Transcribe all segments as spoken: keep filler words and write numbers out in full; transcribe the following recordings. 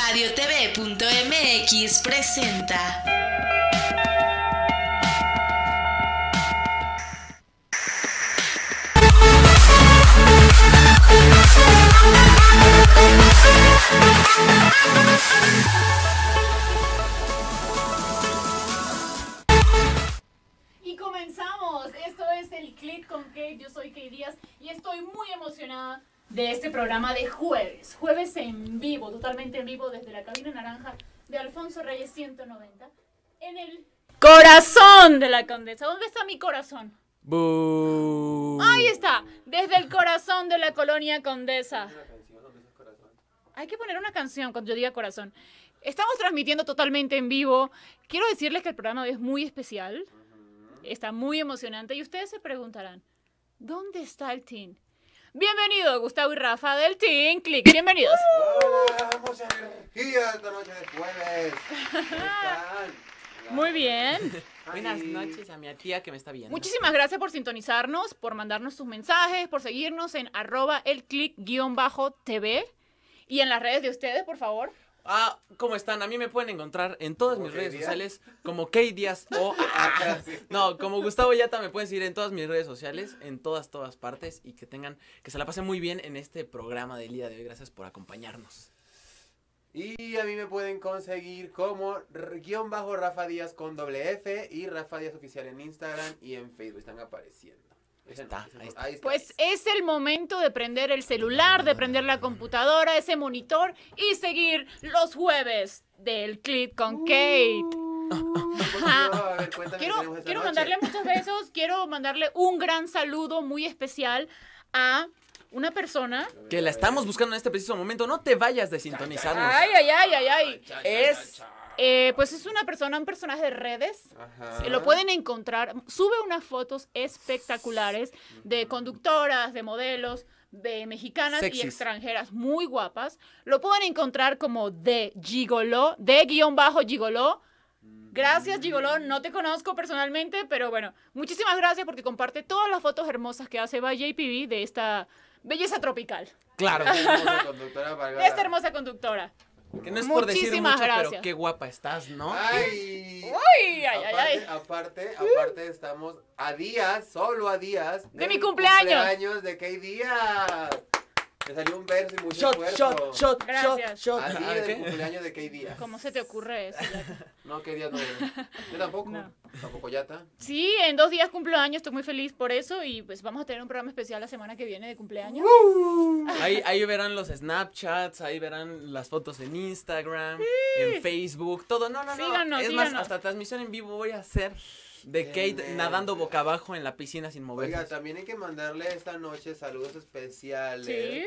radio t v punto m x presenta. Y comenzamos. Esto es el Click con Kate. Yo soy Kate Díaz y estoy muy emocionada de este programa de jueves. Jueves en vivo, totalmente en vivo desde la cabina naranja de Alfonso Reyes ciento noventa en el corazón de la Condesa. ¿Dónde está mi corazón? Boo. Ahí está, desde el corazón de la colonia Condesa. Hay que poner una canción cuando yo diga corazón. Estamos transmitiendo totalmente en vivo. Quiero decirles que el programa hoy es muy especial. Está muy emocionante y ustedes se preguntarán, ¿dónde está el team? Bienvenido Gustavo y Rafa del Team Click. Bienvenidos. Hola, mucha energía esta noche de jueves. ¿Cómo están? Muy bien. Buenas noches a mi tía que me está viendo. Muchísimas gracias por sintonizarnos, por mandarnos sus mensajes, por seguirnos en arroba el click guión bajo tv y en las redes de ustedes, por favor. Ah, ¿cómo están? A mí me pueden encontrar en todas mis redes Díaz? sociales como Kate Díaz o... Ah, sí. No, como Gustavo Yata me pueden seguir en todas mis redes sociales, en todas, todas partes y que tengan, que se la pasen muy bien en este programa del día de hoy. Gracias por acompañarnos. Y a mí me pueden conseguir como r- guión bajo Rafa Díaz con doble F y Rafa Díaz oficial en Instagram y en Facebook. Están apareciendo. Ese Está, no, ese ahí no. está. Ahí está. Pues es el momento de prender el celular, de prender la computadora, ese monitor y seguir los jueves del Click con Kate. Pues, Ajá. yo, a ver, cuéntame qué Quiero, tenemos esta quiero noche. mandarle muchos besos, quiero mandarle un gran saludo muy especial a una persona. Que la estamos buscando en este preciso momento. No te vayas de sintonizarnos. Ay, ay, ay, ay, ay. Cha, cha, Es, cha, cha. eh, pues es una persona, un personaje de redes. Ajá. Eh, Lo pueden encontrar, sube unas fotos espectaculares de conductoras, de modelos, de mexicanas y Sexys. extranjeras muy guapas. Lo pueden encontrar como de Gigoló, de guión bajo Gigoló. Gracias, Gigoló, no te conozco personalmente, pero bueno, muchísimas gracias porque comparte todas las fotos hermosas que hace by J P B de esta belleza tropical, Claro. Esta hermosa conductora valga de esta la- hermosa conductora. Que no es por decir Muchísimas mucho, gracias. pero qué guapa estás, ¿no? Ay. Uy, ay, ay, aparte, ay. aparte, aparte estamos a días, solo a días De del mi cumpleaños. cumpleaños de Kate Díaz. Me salió un verso y mucho Shot, esfuerzo. shot, shot, Gracias. shot, shot. A Ah, días ¿qué? del cumpleaños de Kate Díaz. ¿Cómo se te ocurre eso? No, Kate Díaz no. Yo tampoco. No. Tampoco Yata. Sí, en dos días cumplo años, estoy muy feliz por eso y pues vamos a tener un programa especial la semana que viene de cumpleaños. Ahí, ahí verán los Snapchats, ahí verán las fotos en Instagram, en Facebook, todo. No, no, no. Síganos, es más, síganos. hasta transmisión en vivo voy a hacer de Qué Kate nervio. nadando boca abajo en la piscina sin Oiga, moverse. también hay que mandarle esta noche saludos especiales Sí.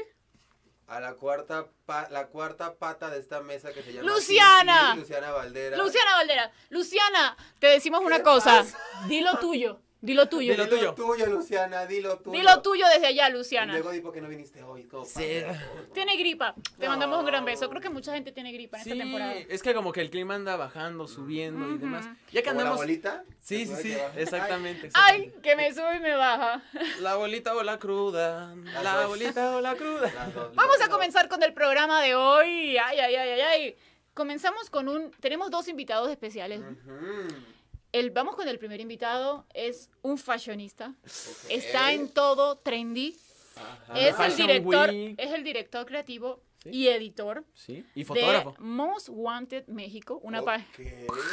a la cuarta pa- la cuarta pata de esta mesa que se llama ¡Luciana! Kiki, Luciana Valdera. Luciana Valdera, Luciana, te decimos una ¿Qué cosa. pasa? Dilo tuyo, dilo tuyo. Dilo Dilo tuyo. tuyo, Luciana, dilo tuyo. Dilo tuyo desde allá, Y Luciana. luego di por qué no viniste hoy. como Sí. padre. Tiene gripa. Te No. mandamos un gran beso. Creo que mucha gente tiene gripa en Sí, esta temporada. es que como que el clima anda bajando, subiendo y Ujú. demás. Ya que ¿Como la andamos... bolita? Sí, sí, ¿Se sí, acuerda que baja? exactamente. Ay, exactamente. que me sube y me baja. La bolita o la cruda, Las la dos. bolita o la cruda. Las dos, Vamos las a dos. comenzar con el programa de hoy. Ay, ay, ay, ay, ay. Comenzamos con un... Tenemos dos invitados especiales. Ujú. El, vamos con el primer invitado. Es un fashionista. Ok. Está en todo trendy. Ajá. Es el Fashion director, Week. es el director creativo Sí. y editor Sí, y de fotógrafo. Most Wanted México. Una pa- Ok.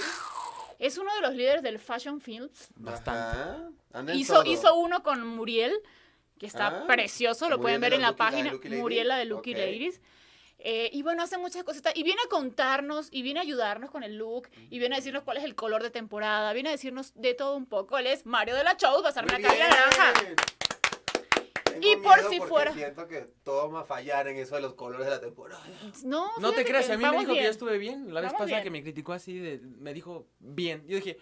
es uno de los líderes del Fashion Films. Bastante. Ajá. Anda en Hizo, todo. hizo uno con Muriel, que está Ah, precioso. Lo Muriel pueden de ver en la la Lucky- la de página. Lucky Lady. Muriel, la de Lucky Ok. Ladies. Eh, y bueno, hace muchas cositas. Y viene a contarnos, y viene a ayudarnos con el look, y viene a decirnos cuál es el color de temporada, viene a decirnos de todo un poco. Él es Mario de la Show, va a ser Muy una cabina bien. naranja. Tengo Y por miedo si porque fuera- siento que todo va a fallar en eso de los colores de la temporada. No, No te fíjate creas, que a mí me vamos dijo que bien. yo estuve bien. La vez Vamos pasada bien. que me criticó así, de, me dijo bien. Yo dije,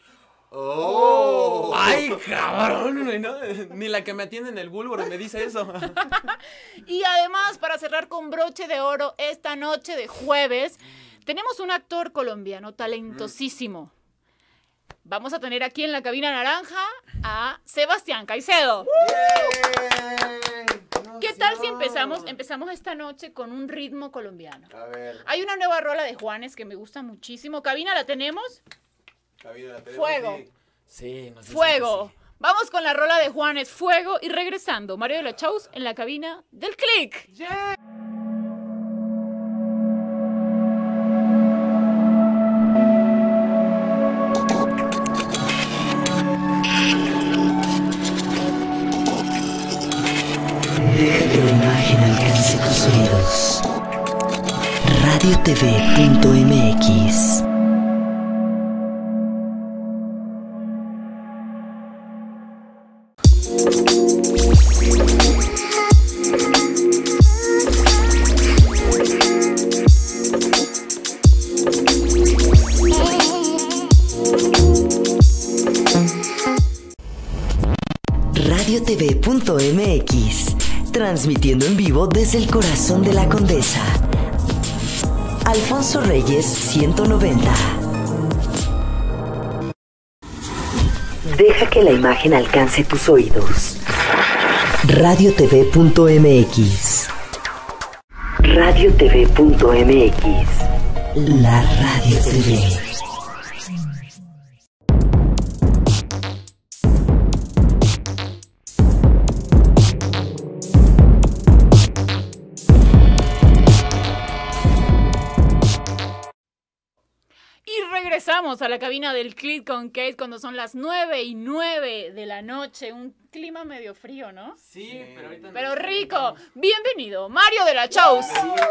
¡Oh! ¡ay, cabrón! güey, ¿no? Ni la que me atiende en el Bulboro me dice eso. Y además, para cerrar con broche de oro esta noche de jueves, tenemos un actor colombiano talentosísimo. Vamos a tener aquí en la cabina naranja a Sebastián Caicedo. ¡Bien! No ¿Qué tal tal si empezamos, empezamos esta noche con un ritmo colombiano? A ver. Hay una nueva rola de Juanes que me gusta muchísimo. ¿Cabina la tenemos? Cabina, la tenemos, Fuego. sí. Sí, nos dicen Fuego. que sí. Vamos con la rola de Juanes, Fuego. Y regresando, Mario de la Chaus en la cabina del Click. Yeah. Deja que la imagen alcance tus oídos. radio t v punto m x. radio t v punto m x, transmitiendo en vivo desde el corazón de la Condesa. Alfonso Reyes ciento noventa. Deja que la imagen alcance tus oídos. radio t v punto m x. radio t v punto m x. La Radio T V. Regresamos a la cabina del Click con Kate cuando son las nueve y nueve de la noche. Un clima medio frío, ¿no? Sí, pero ahorita... Pero rico. Bienvenido, Mario de la Chaus.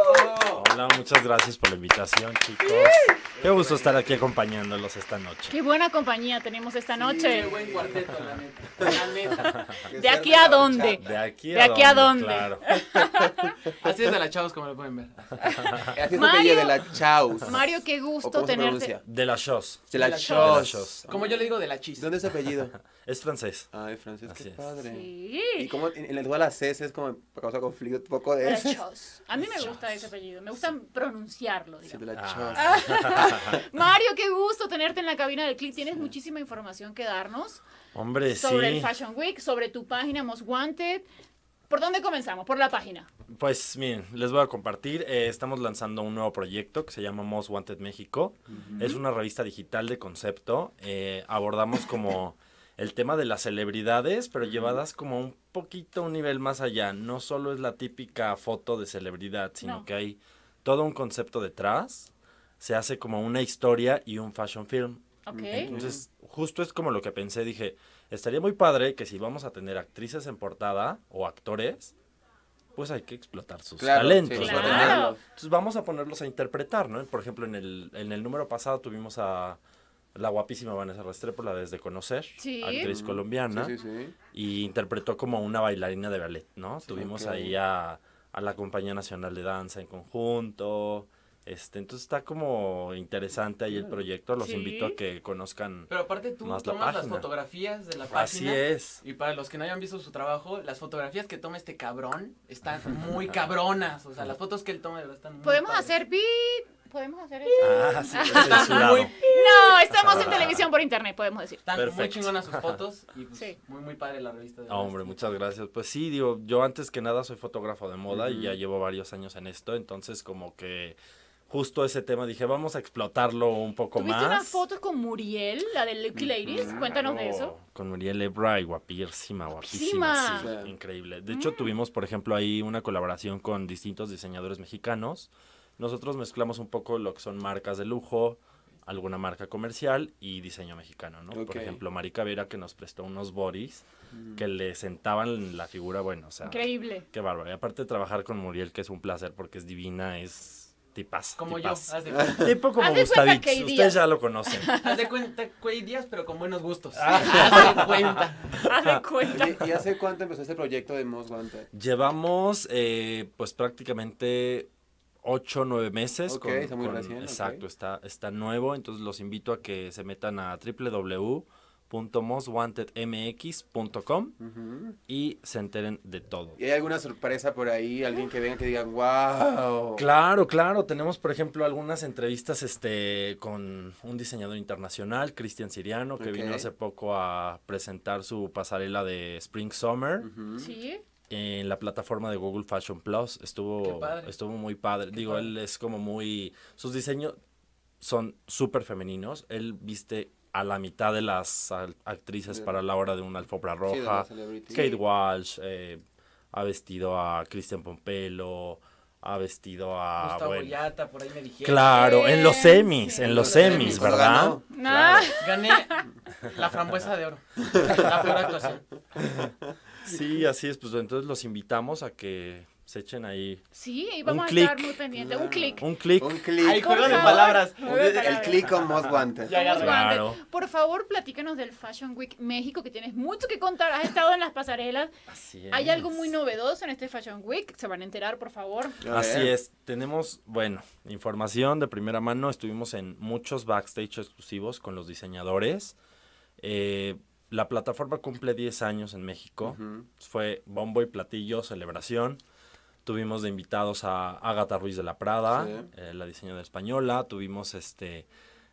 Hola, muchas gracias por la invitación, chicos. Qué gusto estar aquí acompañándolos esta noche. Qué buena compañía tenemos esta noche. Qué buen cuarteto, la neta. La neta. ¿De aquí a dónde? De aquí a ¿De aquí a dónde, dónde? claro. Así es de la Chavos, como lo pueden ver. Así es Mario. el de la Chaus. Mario, qué ¿O gusto cómo se tenerte. pronuncia? De la Shows. De la De la Chaus. Chaus. Como yo le digo, de la chis. ¿Dónde es su apellido? Es francés. Ay, Francis, Así qué es. padre. Sí. Y como en, en todas las C es como causa conflicto un poco de De la eso. Chaus. A mí me gusta ese apellido. Me gusta pronunciarlo, Sí, de digamos. la Ah. Chaus. Mario, qué gusto tenerte en la cabina del Click. Tienes muchísima información que darnos Hombre, sobre sí. el Fashion Week, sobre tu página Most Wanted. ¿Por dónde comenzamos? Por la página. Pues miren, les voy a compartir. Eh, estamos lanzando un nuevo proyecto que se llama Most Wanted México. Es una revista digital de concepto. Eh, abordamos como el tema de las celebridades, pero llevadas como un poquito un nivel más allá. No solo es la típica foto de celebridad, sino No. que hay todo un concepto detrás. Se hace como una historia y un fashion film. Ok. Entonces, justo es como lo que pensé, dije, estaría muy padre que si vamos a tener actrices en portada o actores, pues hay que explotar sus Claro, talentos, sí, Claro. ¿verdad? Entonces vamos a ponerlos a interpretar, ¿no? Por ejemplo, en el, en el número pasado tuvimos a la guapísima Vanessa Restrepo, la desde conocer, Sí. actriz colombiana, Sí, sí, sí. y interpretó como una bailarina de ballet, ¿no? Tuvimos ok. ahí a, a la Compañía Nacional de Danza en conjunto. Este, entonces está como interesante ahí el proyecto, los Sí. invito a que conozcan. Pero aparte tú Más la tomas las página. fotografías de la Así página. es. Y para los que no hayan visto su trabajo, las fotografías que toma este cabrón están muy cabronas. O sea, las fotos que él toma de verdad están muy ¿Podemos padres. hacer beat? ¿Podemos hacer eso? Ah, sí, es censurado. Muy- No, estamos en televisión por internet, podemos decir. Están muy Perfecto. chingonas sus fotos y pues, Sí. muy muy padre la revista. de Ah, hombre, verdad. muchas gracias. Pues sí, digo, yo antes que nada soy fotógrafo de moda y Ujú. ya llevo varios años en esto, entonces como que justo ese tema dije, vamos a explotarlo un poco ¿Tuviste más. unas fotos con Muriel, la de Lucky Ladies? Cuéntanos de eso. Claro, con Muriel Ebra y guapísima, guapísima, Guapísima. sí, Sí. increíble. De hecho, tuvimos, por ejemplo, ahí una colaboración con distintos diseñadores mexicanos. Nosotros mezclamos un poco lo que son marcas de lujo, alguna marca comercial y diseño mexicano, ¿no? Ok. Por ejemplo, Mari Cavera, que nos prestó unos bodies que le sentaban la figura, bueno, o sea, Increíble. qué bárbaro. Y aparte de trabajar con Muriel, que es un placer porque es divina, es tipazo. Como tipazo. yo, haz de cuenta. Tipo como Haz de cuenta Gustavich, que hay días. ustedes ya lo conocen. Haz de cuenta, Cuey Díaz, pero con buenos gustos. Ah. Haz de cuenta. Haz de cuenta. Oye, ¿y hace cuánto empezó este proyecto de Most Wanted? Llevamos, eh, pues prácticamente ocho o nueve meses. Ok, está muy recién, ok. Exacto, está, está nuevo. Entonces los invito a que se metan a w w w punto most wanted m x punto com Ujú. y se enteren de todo. ¿Y hay alguna sorpresa por ahí? ¿Alguien que venga que diga, wow? Claro, claro. Tenemos, por ejemplo, algunas entrevistas este, con un diseñador internacional, Cristian Siriano, que Ok. vino hace poco a presentar su pasarela de Spring Summer. Ujú. Sí. en la plataforma de Google Fashion Plus. Qué Estuvo, padre. estuvo muy padre. Digo, padre. él es como muy... Sus diseños son súper femeninos. Él viste a la mitad de las al- actrices Sí. para la hora de una alfombra Sí, de roja. la celebrity. Kate Walsh, eh, ha vestido a Christian Pompelo, ha vestido a... Gustavo bueno, Yata, por ahí me dijeron. claro, en los Sí, semis, sí. en los Los semis, semis, ¿verdad? ganó. Ah, Gané la frambuesa de oro. La peor actuación. Sí, así es, pues entonces los invitamos a que se echen ahí sí, y vamos Un a clic. estar muy pendientes. Un clic. un clic. Un clic. Ay, juego de favor. palabras. Juego de El palabras. clic con Most Wanted. Ya agarré. Claro. Por favor, platícanos del Fashion Week México, que tienes mucho que contar. Has estado en las pasarelas. Así es. Hay algo muy novedoso en este Fashion Week. Se van a enterar, por favor. A Así ver. es, tenemos, bueno, información de primera mano, estuvimos en muchos backstage exclusivos con los diseñadores. Eh, la plataforma cumple diez años en México, Ujú. fue bombo y platillo, celebración. Tuvimos de invitados a Ágata Ruiz de la Prada, Sí. eh, la diseñadora española. Tuvimos este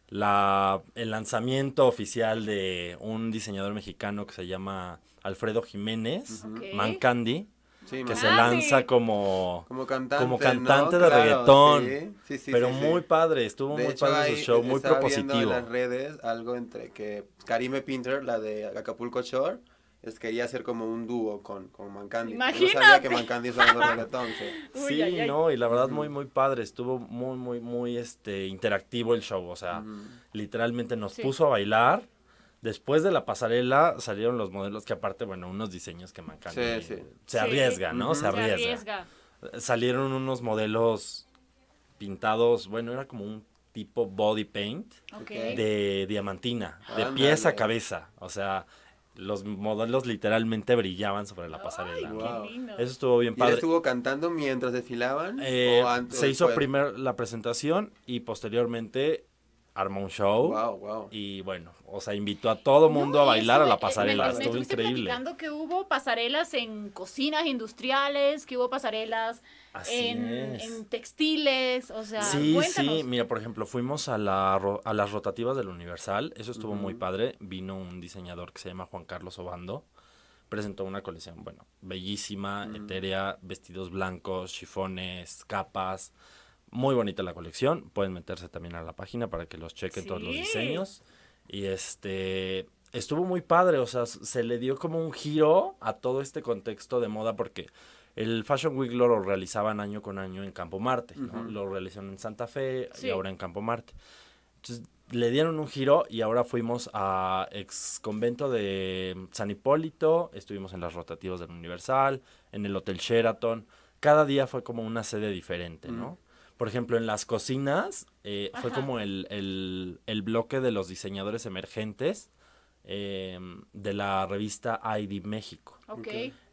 la, el lanzamiento oficial de un diseñador mexicano que se llama Alfredo Jiménez, Ujú. Ok. Man Candy, Sí, que man. se Ah, lanza sí. como... Como cantante, como ¿no? cantante de Claro, reggaetón. Sí, sí, sí, pero sí, sí. muy padre, estuvo De muy hecho, padre ahí su show, muy estaba viendo en propositivo. las redes algo entre que Karime Pinter, la de Acapulco Shore, es, quería hacer como un dúo con, con Mancandi. Yo no sabía Imagínate. que Mancandi estaba haciendo reggaetón. Sí. Uy, Sí, ay, ay. no, y la verdad Ujú. muy, muy padre, estuvo muy, muy, muy, este, interactivo el show, o sea, Ujú. literalmente nos Sí. puso a bailar. Después de la pasarela salieron los modelos que aparte, bueno, unos diseños que Mancandi Sí, sí. se Sí. arriesga, ¿no? Ujú. Se Se arriesga. arriesga. Salieron unos modelos pintados, bueno, era como un tipo body paint Ok. Ok. de diamantina, de Ándale. pies a cabeza, o sea, los modelos literalmente brillaban sobre la pasarela. Ay, Wow. qué lindo. Eso estuvo bien ¿Y él padre. estuvo cantando mientras desfilaban? Eh, ¿O antes, se hizo después? primero la presentación y posteriormente armó un show. Wow, wow. Y bueno, o sea, invitó a todo mundo No, a y bailar a la estuve- eh, pasarela. me- me Estuvo estuviste increíble. platicando que hubo pasarelas en cocinas industriales, que hubo pasarelas Así en, es. en textiles, o sea, Sí, cuéntanos. sí, mira, por ejemplo, fuimos a, la, ro- a las rotativas del Universal, eso estuvo muy Ujú. padre, vino un diseñador que se llama Juan Carlos Obando, presentó una colección, bueno, bellísima, Ujú. etérea, vestidos blancos, chifones, capas, muy bonita la colección, pueden meterse también a la página para que los chequen todos los Sí. diseños, y este, estuvo muy padre, o sea, s- se le dio como un giro a todo este contexto de moda porque... El Fashion Week lo realizaban año con año en Campo Marte, ¿no? Ujú. Lo realizaron en Santa Fe Sí. y ahora en Campo Marte. Entonces, le dieron un giro y ahora fuimos a ex convento de San Hipólito, estuvimos en las rotativas del Universal, en el Hotel Sheraton. Cada día fue como una sede diferente, ¿no? Por ejemplo, en las cocinas eh, fue Ajá. como el, el, el bloque de los diseñadores emergentes eh, de la revista I D México. Ok.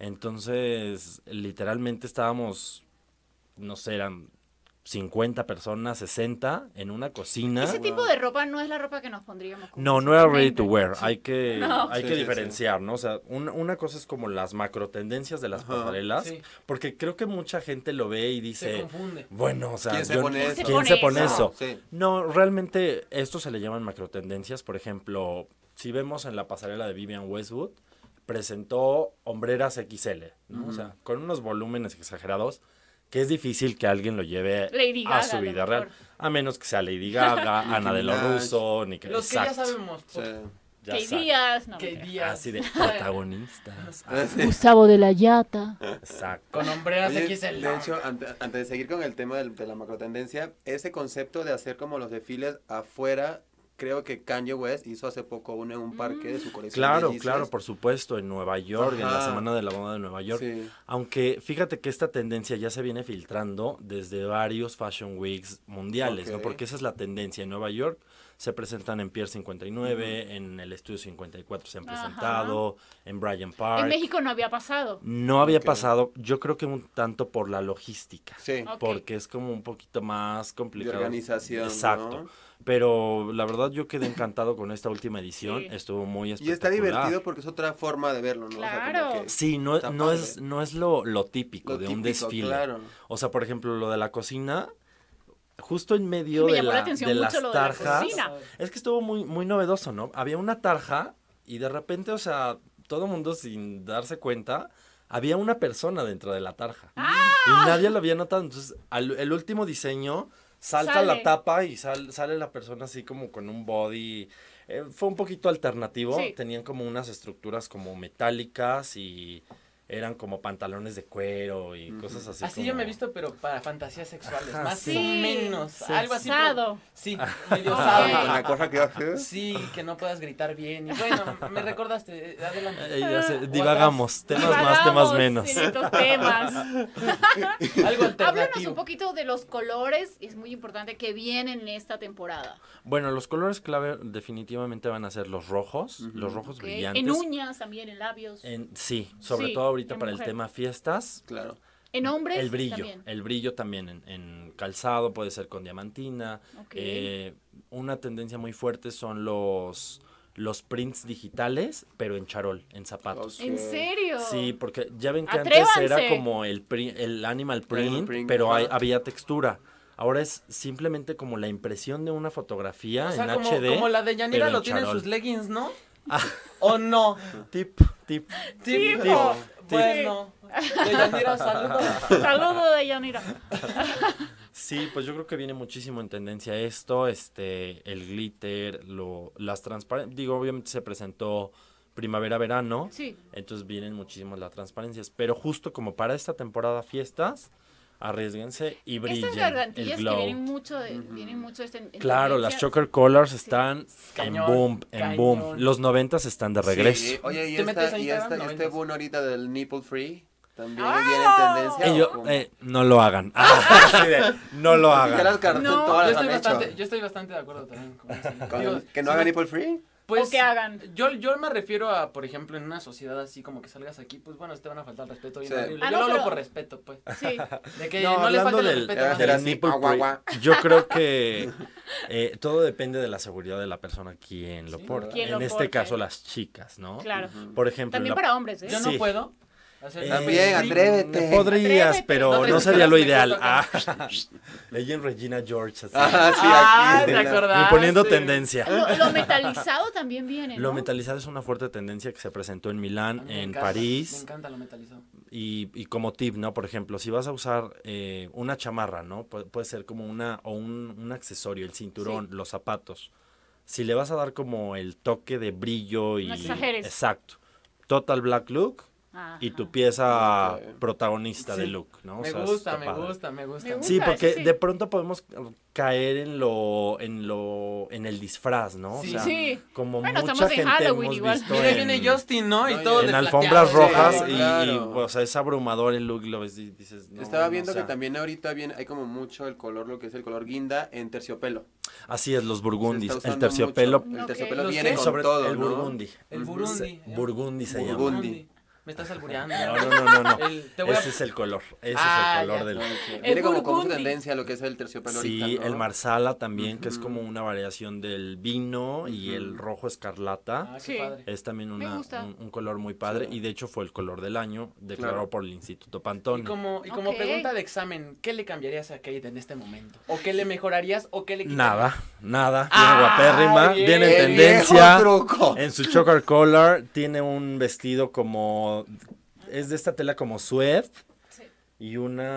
Entonces, literalmente estábamos, no sé, eran cincuenta personas, sesenta en una cocina. Ese tipo de ropa no es la ropa que nos pondríamos. como No, no era ready usualmente. to wear. Hay que, No. hay Sí, que sí, sí. diferenciar, ¿no? O sea, un- una cosa es como las macro tendencias de las Ajá, pasarelas, sí. porque creo que mucha gente lo ve y Se dice, confunde. bueno, o sea, ¿Quién se yo- pone eso? ¿quién ¿Quién se se pone pone eso? Sí. No, realmente esto se le llaman macro tendencias. Por ejemplo, si vemos en la pasarela de Vivian Westwood, presentó hombreras equis ele, ¿no? O sea, con unos volúmenes exagerados, que es difícil que alguien lo lleve Lady a Gaga, su a lo vida real. mejor. A menos que sea Lady Gaga, Ana de los Minaj. Russo, ni que... Los que ya Exacto, sabemos. Sí. ya Kate saben. Díaz, no. Que mentira. días. Así de protagonistas. Ah, sí. Gustavo de la Yata. Exacto. Con hombreras Oye, X L. de hecho, ante- antes de seguir con el tema del- de la macrotendencia, ese concepto de hacer como los desfiles afuera, creo que Kanye West hizo hace poco uno en un parque de su colección. Claro, de Yeezys. claro, por supuesto, en Nueva York, en la Ajá. Semana de la Moda de Nueva York. Sí. Aunque fíjate que esta tendencia ya se viene filtrando desde varios Fashion Weeks mundiales, ¿no? Ok. Porque esa es la tendencia. En Nueva York se presentan en Pier cincuenta y nueve, en el Estudio cincuenta y cuatro se han Ajá. presentado, en Bryant Park. En México no había pasado. No había Ok. pasado, yo creo que un tanto por la logística. Sí. Ok. Porque es como un poquito más De complicado. organización. Exacto. ¿no? Pero la verdad yo quedé encantado con esta última edición. Sí. Estuvo muy Y espectacular. está divertido porque es otra forma de verlo, ¿no? O sea, como Claro. que Sí, no, está no, padre. es, no es lo, lo típico lo de un típico, desfile. Claro. O sea, por ejemplo, lo de la cocina, justo en medio Me de, llamó la la- atención de mucho las lo de la tarjas. cocina. Es que estuvo muy, muy novedoso, ¿no? Había una tarja y de repente, o sea, todo mundo sin darse cuenta, había una persona dentro de la tarja. Y nadie lo había notado. Entonces, al, el último diseño, salta Sale. la tapa y sal, sale la persona así como con un body. Eh, fue un poquito alternativo. Sí. Tenían como unas estructuras como metálicas y eran como pantalones de cuero y cosas así. Así como... yo me he visto, pero para fantasías sexuales, Ajá, más sí. o menos. Sí. Algo así. Sado. pero- Sí, medio Ok. sado. Una cosa que hace. Sí, que no puedas gritar bien. Y bueno, me recordaste, eh, adelante. Eh, ya sé, O divagamos, temas más, Divagamos temas menos. en estos temas. atrás, algo Háblanos alternativo. un poquito de los colores, es muy importante que vienen en esta temporada. Bueno, los colores clave definitivamente van a ser los rojos, los rojos ¿Ok? brillantes. En uñas, también en labios. En, En- sí, sobre Sí, todo ahorita en para mujer. el tema fiestas. Claro. hombres El brillo, también. el brillo también en, en calzado, puede ser con diamantina. Ok. Eh, una tendencia muy fuerte son los, los prints digitales, pero en charol, en zapatos. Ok. ¿En serio? Sí, porque ya ven que Atrévanse. antes era como el, pri- el animal print, print, pero hay- ajá. había textura. Ahora es simplemente como la impresión de una fotografía O sea, en como, H D. como la de Yanira pero lo en tiene en charol. sus leggings, ¿no? ¿O no? Tip, tip. Tipo. Tipo. Bueno, de Yanira, saludos. Saludo de Yanira. Sí, pues yo creo que viene muchísimo en tendencia esto, este, el glitter, lo, las transparencias, digo, obviamente se presentó primavera-verano, Sí. entonces vienen muchísimo las transparencias, pero justo como para esta temporada fiestas, arriesguense y brillen Estas el gargantillas que glow. vienen mucho, de, vienen mucho este, en Claro, las tendencia. choker colors están Cañón, en boom, en cañón. boom. Los noventas están de regreso. Sí. Oye, y, ¿Te metes esta, a y, Instagram? esta, No, este ventas. boom ahorita del nipple free también ¡Ah! viene en tendencia. Eh, ¿o yo- cómo? eh, no lo hagan. Ah, así de, no lo Ya las hagan. car- No, todas Yo las estoy, han hecho. bastante, yo estoy bastante de acuerdo también con eso. Con- Digo, ¿Que no si haga me- nipple free? Pues, O que hagan. Yo, yo me refiero a, por ejemplo, en una sociedad así como que salgas aquí, pues bueno, te van a faltar el respeto bien Sí. horrible. Ah, yo no, lo hablo pero- por respeto, pues. Sí. De que No, no, le hablando falte el del, respeto a Hacer del nadie. así, nipple agua, pre- agua. yo creo que eh, todo depende de la seguridad de la persona quien lo Sí, porta. ¿quién En lo este porte? caso, las chicas, ¿no? Claro. Por ejemplo, También la- para hombres, ¿eh? Yo no Sí. puedo hacer Eh, También, nipple free. atrévete. Podrías, Atrévete. pero No, no, tres sería lo esferas me ideal. corto Ah, ella en Regina George, así. Ah, sí, Ah, aquí. ¿te la- acordaste? imponiendo tendencia. Lo, lo metalizado también viene, ¿no? Lo metalizado es una fuerte tendencia que se presentó en Milán, A mí me en encanta, Me París. encanta lo metalizado. Y, y como tip, ¿no? Por ejemplo, si vas a usar eh, una chamarra, ¿no? Pu- puede ser como una, o un, un accesorio, el cinturón, Sí. los zapatos. Si le vas a dar como el toque de brillo y... No exageres. Exacto. Total black look Ajá. y tu pieza Ok. protagonista Sí. de look, ¿no? O Me sea, gusta, está me padre. gusta, me gusta. Me gusta. Sí, eso porque sí. de pronto podemos caer en lo, en lo, en el disfraz, ¿no? Sí. O sea, Sí. como Bueno, mucha estamos en gente Halloween hemos igual. visto Mira, en, viene Justin, ¿no? Y No, todo en en de alfombras plateado. rojas Sí, y, claro. y, o sea, es abrumador el look y lo ves y dices, no, Estaba no, viendo o sea, que también ahorita viene, hay como mucho el color, lo que es el color guinda en terciopelo. Así es, los Se burgundis, está el usando terciopelo, mucho. El Ok. terciopelo ¿Los viene qué? con sobre todo, el ¿no? burgundi. El Ujú. Burundi. Se- ¿eh? burgundi se llama. Burgundi. Me estás albureando. No, no, no, no, no. El- te voy a- Ese es el color, ese Ah, es el color ya. del... Ok. Viene como con mucha burgundi. tendencia lo que es el terciopelo Sí, ahorita, ¿no? el marsala también, que es Ujú. como una variación del vino y el Ujú. rojo escarlata. Ah, qué Sí. padre. Es también Me una, gusta. un, un color muy padre Sí. y de hecho fue el color del año declarado Claro. por el Instituto Y Pantone. como, y como Ok. pregunta de examen, ¿qué le cambiarías a Kate en este momento? ¿O qué le mejorarías o qué le quitarías? Nada, nada, viene Ah, guapérrima, bien. viene en El tendencia. viejo truco. En su choker collar tiene un vestido como, es de esta tela como suede Sí. y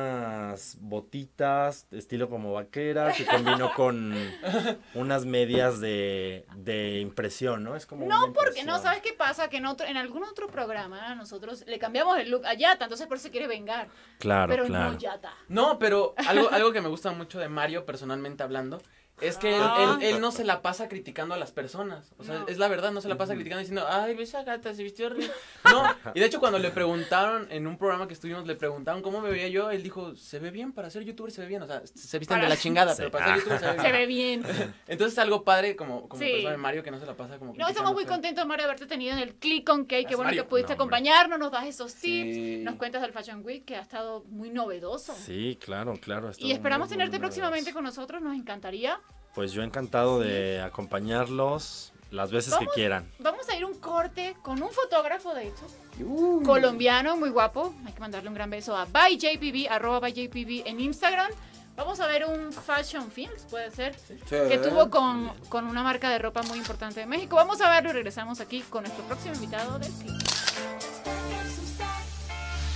unas botitas estilo como vaquera que combinó con unas medias de, de impresión, ¿no? Es como No, una porque no, impresión. ¿sabes qué pasa? Que en, otro, en algún otro programa nosotros le cambiamos el look a Yata, entonces por eso se quiere vengar. Claro, pero claro. no Yata. No, pero algo, algo que me gusta mucho de Mario, personalmente hablando, es que él, Ah. él- él no se la pasa criticando a las personas. O sea, No. es la verdad, no se la pasa criticando diciendo, ay, esa gata se vistió horrible. No, y de hecho cuando le preguntaron, en un programa que estuvimos, le preguntaron cómo me veía yo, él dijo, se ve bien, para ser youtuber se ve bien. O sea, se visten Para- de la chingada, Sí. pero para ser youtuber se ve bien. Se ve bien. Entonces es algo padre como, como Sí. persona de Mario que no se la pasa como No, estamos muy criticando. contentos, Mario, de haberte tenido en el Click on Cake. Qué Gracias, bueno Mario. que pudiste No, hombre. acompañarnos, nos das esos tips, Sí. nos cuentas del Fashion Week, que ha estado muy novedoso. Sí, claro, claro. Y estuvo esperamos muy, muy tenerte novedoso. próximamente con nosotros, nos encantaría. Pues yo encantado de acompañarlos las veces que Vamos. quieran. Vamos a ir un corte con un fotógrafo, de hecho, Uh. colombiano, muy guapo. Hay que mandarle un gran beso a byjpb, arroba byjpb en Instagram. Vamos a ver un Fashion Films, puede ser, Sí. que tuvo con, con una marca de ropa muy importante de México. Vamos a verlo y regresamos aquí con nuestro próximo invitado del Click.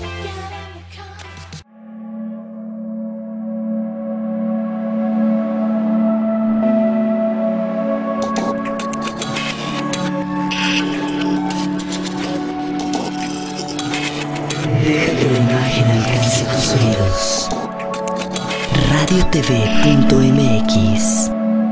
radio t v punto m x.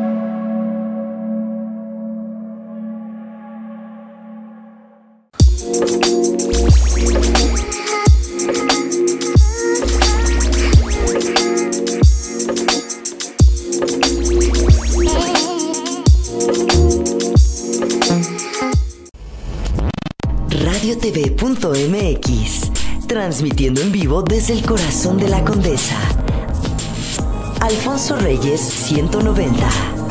radio t v punto m x, transmitiendo en vivo desde el corazón de la Condesa. Alfonso Reyes ciento noventa.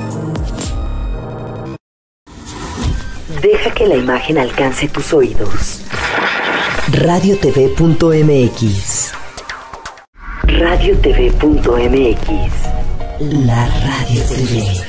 Deja que la imagen alcance tus oídos. radio t v punto m x. radio t v punto m x. La Radio T V.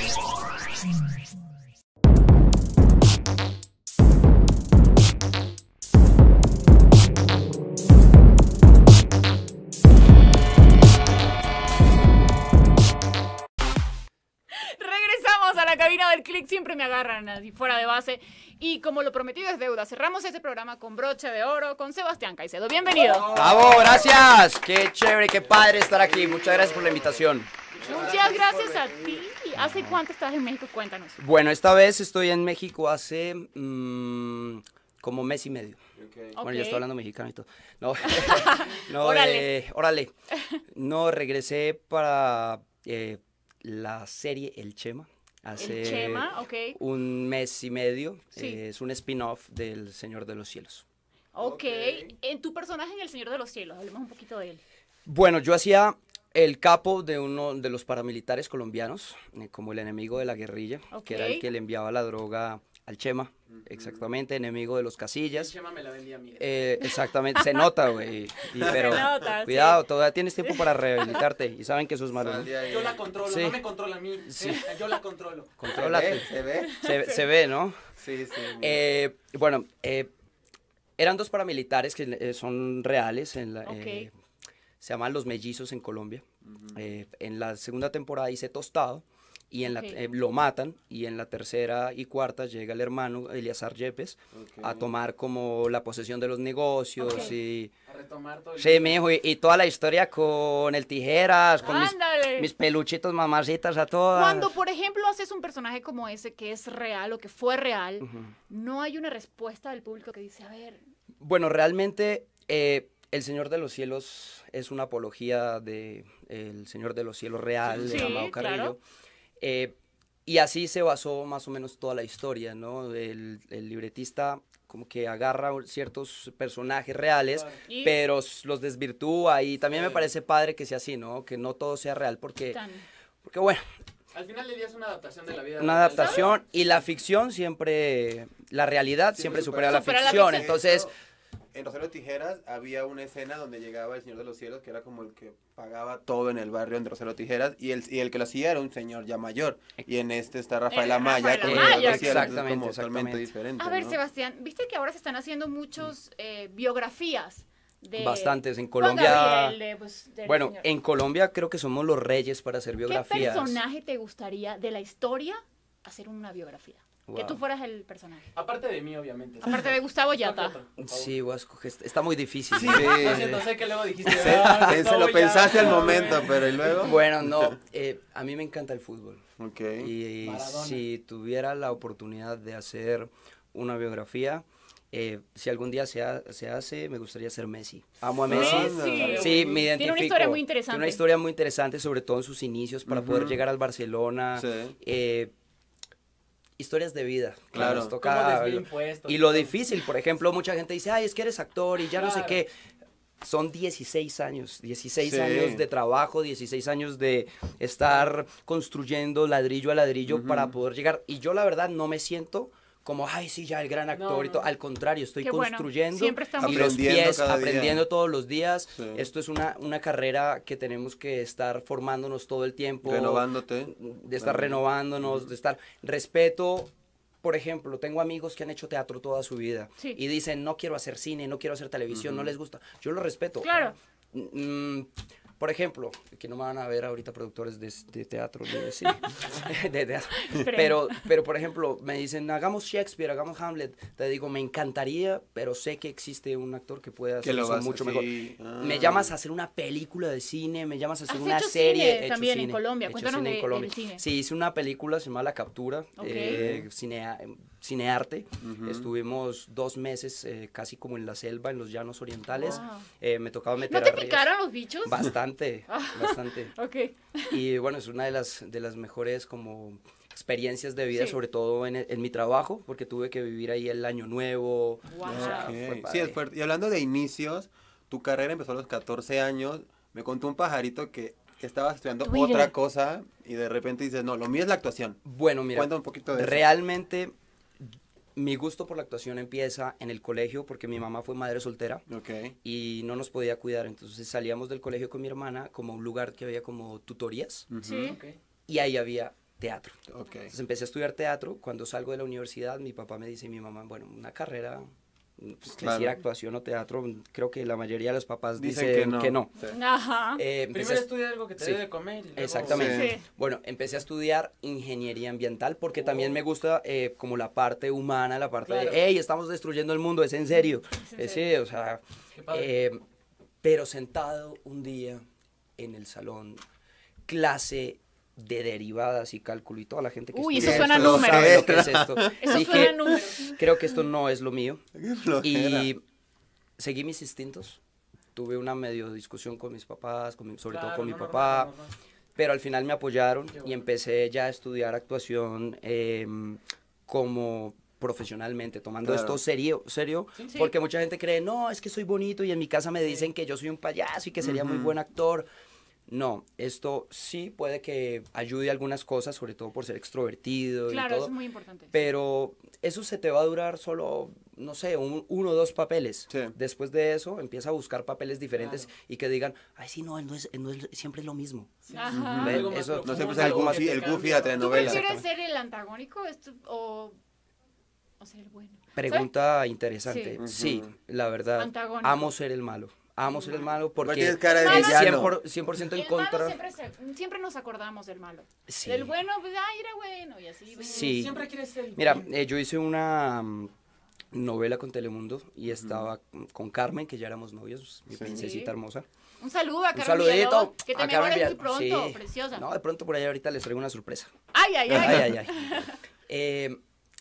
Siempre me agarran así fuera de base. Y como lo prometido es deuda, cerramos este programa con broche de oro con Sebastián Caicedo. Bienvenido. ¡Bravo! Gracias. Qué chévere, qué padre estar aquí. Muchas gracias por la invitación. Muchas gracias a ti. ¿Hace cuánto estás en México? Cuéntanos. Bueno, esta vez estoy en México hace mmm, como mes y medio. Okay. Bueno, okay. Yo estoy hablando mexicano y todo. No, no órale. Eh, órale. No, regresé para eh, la serie El Chema. Hace El Chema, okay. un mes y medio. Sí. Eh, es un spin-off del Señor de los Cielos. Ok. En tu personaje en El Señor de los Cielos, hablemos un poquito de él. Bueno, yo hacía el capo de uno de los paramilitares colombianos, eh, como el enemigo de la guerrilla, okay. que era el que le enviaba la droga al Chema. Uh-huh. Exactamente, enemigo de los Casillas. El Chema me la vendía a mí. Eh, exactamente, se nota, güey. Pero se nota, cuidado, sí. todavía tienes tiempo para rehabilitarte y saben que eso es malo, ¿no? Yo la controlo, sí. No me controla a mí. Sí. ¿Eh? Yo la controlo. Contrólate. ¿Se ve? Se ve, se ve, ¿no? Sí, sí. Eh, bueno, eh, eran dos paramilitares que eh, son reales. En la, okay. eh, se llaman Los Mellizos en Colombia. Uh-huh. eh, en la segunda temporada hice Tostado. Y en okay. la, eh, lo matan, y en la tercera y cuarta llega el hermano Eliazar Yepes okay. a tomar como la posesión de los negocios okay. y... A retomar todo el... Sí, mijo, y, y toda la historia con el Tijeras, con mis, mis peluchitos mamacitas a todas. Cuando, por ejemplo, haces un personaje como ese que es real o que fue real, uh-huh. no hay una respuesta del público que dice, a ver... Bueno, realmente... Eh, El Señor de los Cielos es una apología de El Señor de los Cielos real, sí, de Amado Carrillo. Claro. Eh, y así se basó más o menos toda la historia, ¿no? El, el libretista como que agarra ciertos personajes reales, claro. pero los desvirtúa, y también sí. me parece padre que sea así, ¿no? Que no todo sea real, porque, porque bueno... Al final del día es una adaptación de la vida. Una adaptación, ¿sabes? Y la ficción siempre, la realidad siempre, siempre supera, supera la ficción, la ficción. Entonces... En Rosario Tijeras había una escena donde llegaba el Señor de los Cielos, que era como el que pagaba todo en el barrio de Rosario Tijeras, y el, y el que lo hacía era un señor ya mayor. Y en este está Rafael Amaya, con Amaya. El exactamente, como exactamente. totalmente diferente. A ver, ¿no? Sebastián, viste que ahora se están haciendo muchos eh, biografías de bastantes en Colombia. Gabriel, de, pues, bueno, señor. En Colombia creo que somos los reyes para hacer biografías. ¿Qué personaje te gustaría de la historia hacer una biografía? Wow. Que tú fueras el personaje. Aparte de mí, obviamente. Aparte de Gustavo Yata. Sí, voy a escoger. Está muy difícil. Sí, sí. No siento, sé que luego dijiste. Sí, se lo pensaste al momento, pero ¿y luego? Bueno, no. Eh, a mí me encanta el fútbol. Ok. Y Maradona. Si tuviera la oportunidad de hacer una biografía, eh, si algún día se, ha, se hace, me gustaría ser Messi. Amo a Messi. Messi. Sí, me identifico. Tiene una historia muy interesante. Tiene una historia muy interesante, sobre todo en sus inicios, para uh-huh. poder llegar al Barcelona. Sí. Eh, historias de vida. Claro. Nos toca, y lo difícil, por ejemplo, mucha gente dice, ay, es que eres actor y ya claro. no sé qué. Son dieciséis años, dieciséis sí. años de trabajo, dieciséis años de estar construyendo ladrillo a ladrillo uh-huh. para poder llegar. Y yo la verdad no me siento como, ay, sí, ya el gran actor no, y todo. No. Al contrario, estoy Qué construyendo bueno. Siempre estamos y los pies, aprendiendo día. todos los días. Sí. Esto es una, una carrera que tenemos que estar formándonos todo el tiempo. Renovándote. De estar También. renovándonos, uh-huh. de estar... Respeto... Por ejemplo, tengo amigos que han hecho teatro toda su vida sí. y dicen, no quiero hacer cine, no quiero hacer televisión, uh-huh. no les gusta. Yo lo respeto. Claro. Mm, Por ejemplo, que no me van a ver ahorita productores de, de teatro, de cine, de teatro. Pero, pero, por ejemplo, me dicen, hagamos Shakespeare, hagamos Hamlet. Te digo, me encantaría, pero sé que existe un actor que puede hacer eso mucho mejor. Ah. Me llamas a hacer una película de cine, me llamas a hacer ¿Has una hecho serie. Cine también cine, en Colombia? Cuéntanos cine de, en Colombia. del cine. Sí, hice una película, se llama La Captura, Okay. eh, cinea, cinearte. Uh-huh. Estuvimos dos meses eh, casi como en la selva, en los llanos orientales. Wow. Eh, me tocaba meter ¿No te a ríos. picaron los bichos? Bastante, bastante. Ok. Y bueno, es una de las, de las mejores como experiencias de vida, Sí. sobre todo en, en mi trabajo, porque tuve que vivir ahí el año nuevo. Wow. O sea, Ok. fue Sí, padre. es fuerte. Y hablando de inicios, tu carrera empezó a los catorce años. Me contó un pajarito que estabas estudiando Tu vida. otra cosa y de repente dices, no, lo mío es la actuación. Bueno, mira, Cuenta un poquito de eso. realmente mi gusto por la actuación empieza en el colegio porque mi mamá fue madre soltera Ok. y no nos podía cuidar, entonces salíamos del colegio con mi hermana como a un lugar que había como tutorías Ujú. Sí. Ok. y ahí había teatro. Ok. Entonces empecé a estudiar teatro. Cuando salgo de la universidad, mi papá me dice y mi mamá, bueno, una carrera, pues, Claro. decir actuación o teatro, creo que la mayoría de los papás Dicen dicen, que no. que no. Sí. Ajá. Eh, empecé Primero a- estudia algo que te sí. dé de comer. y luego- Exactamente. Sí. Bueno, empecé a estudiar ingeniería ambiental porque también me gusta eh, como la parte humana, la parte Claro. de, hey, estamos destruyendo el mundo, es en serio. en Eh, serio. sí, o sea, Qué padre. eh, pero sentado un día en el salón, clase de derivadas y cálculo y toda la gente que Uy, estudia eso suena a esto números. sabe lo que es esto. Eso Dije, suena a números. creo que esto no es lo mío. Qué flojera. Y seguí mis instintos. Tuve una medio discusión con mis papás, con mi- sobre Claro, todo con mi no, papá, normal, normal. pero al final me apoyaron Qué y bueno. empecé ya a estudiar actuación eh, como profesionalmente, tomando Claro. esto serio, serio Sí, sí. porque mucha gente cree, no, es que soy bonito y en mi casa me dicen que yo soy un payaso y que sería muy Ujú. buen actor. No, esto sí puede que ayude a algunas cosas, sobre todo por ser extrovertido y Claro, todo. eso es muy importante. Pero eso se te va a durar solo, no sé, un- uno o dos papeles. Sí. Después de eso, empieza a buscar papeles diferentes y que digan, ay, sí, no, no es, no es siempre es lo mismo. Ajá. Ve, Algo más eso- No profundo, siempre es el algo más- goofy, el goofy de la ¿Tú telenovela. prefieres ser el antagónico esto- o, o ser el bueno? Pregunta interesante. Sí. Sí, Ujú. la verdad, Antagónico. amo ser el malo. Amo ser el malo Porque porque tienes cara de Malo es villano. cien por ciento, cien por ciento en El malo contra. siempre, se- siempre nos acordamos del malo. Sí. Del bueno, pues, ay, era bueno, y así. pues, Sí. Siempre quieres ser. el Mira, bueno. eh, yo hice una mm, novela con Telemundo y estaba mm, con Carmen, que ya éramos novios, mi Sí. princesita hermosa. Un saludo a Un Carmen saludito Villalobos, que te a Carmen mejores muy Villalobos. pronto, Sí. preciosa. No, de pronto por ahí ahorita les traigo una sorpresa. Ay, ay, ay. Ay, ay, ay. Eh,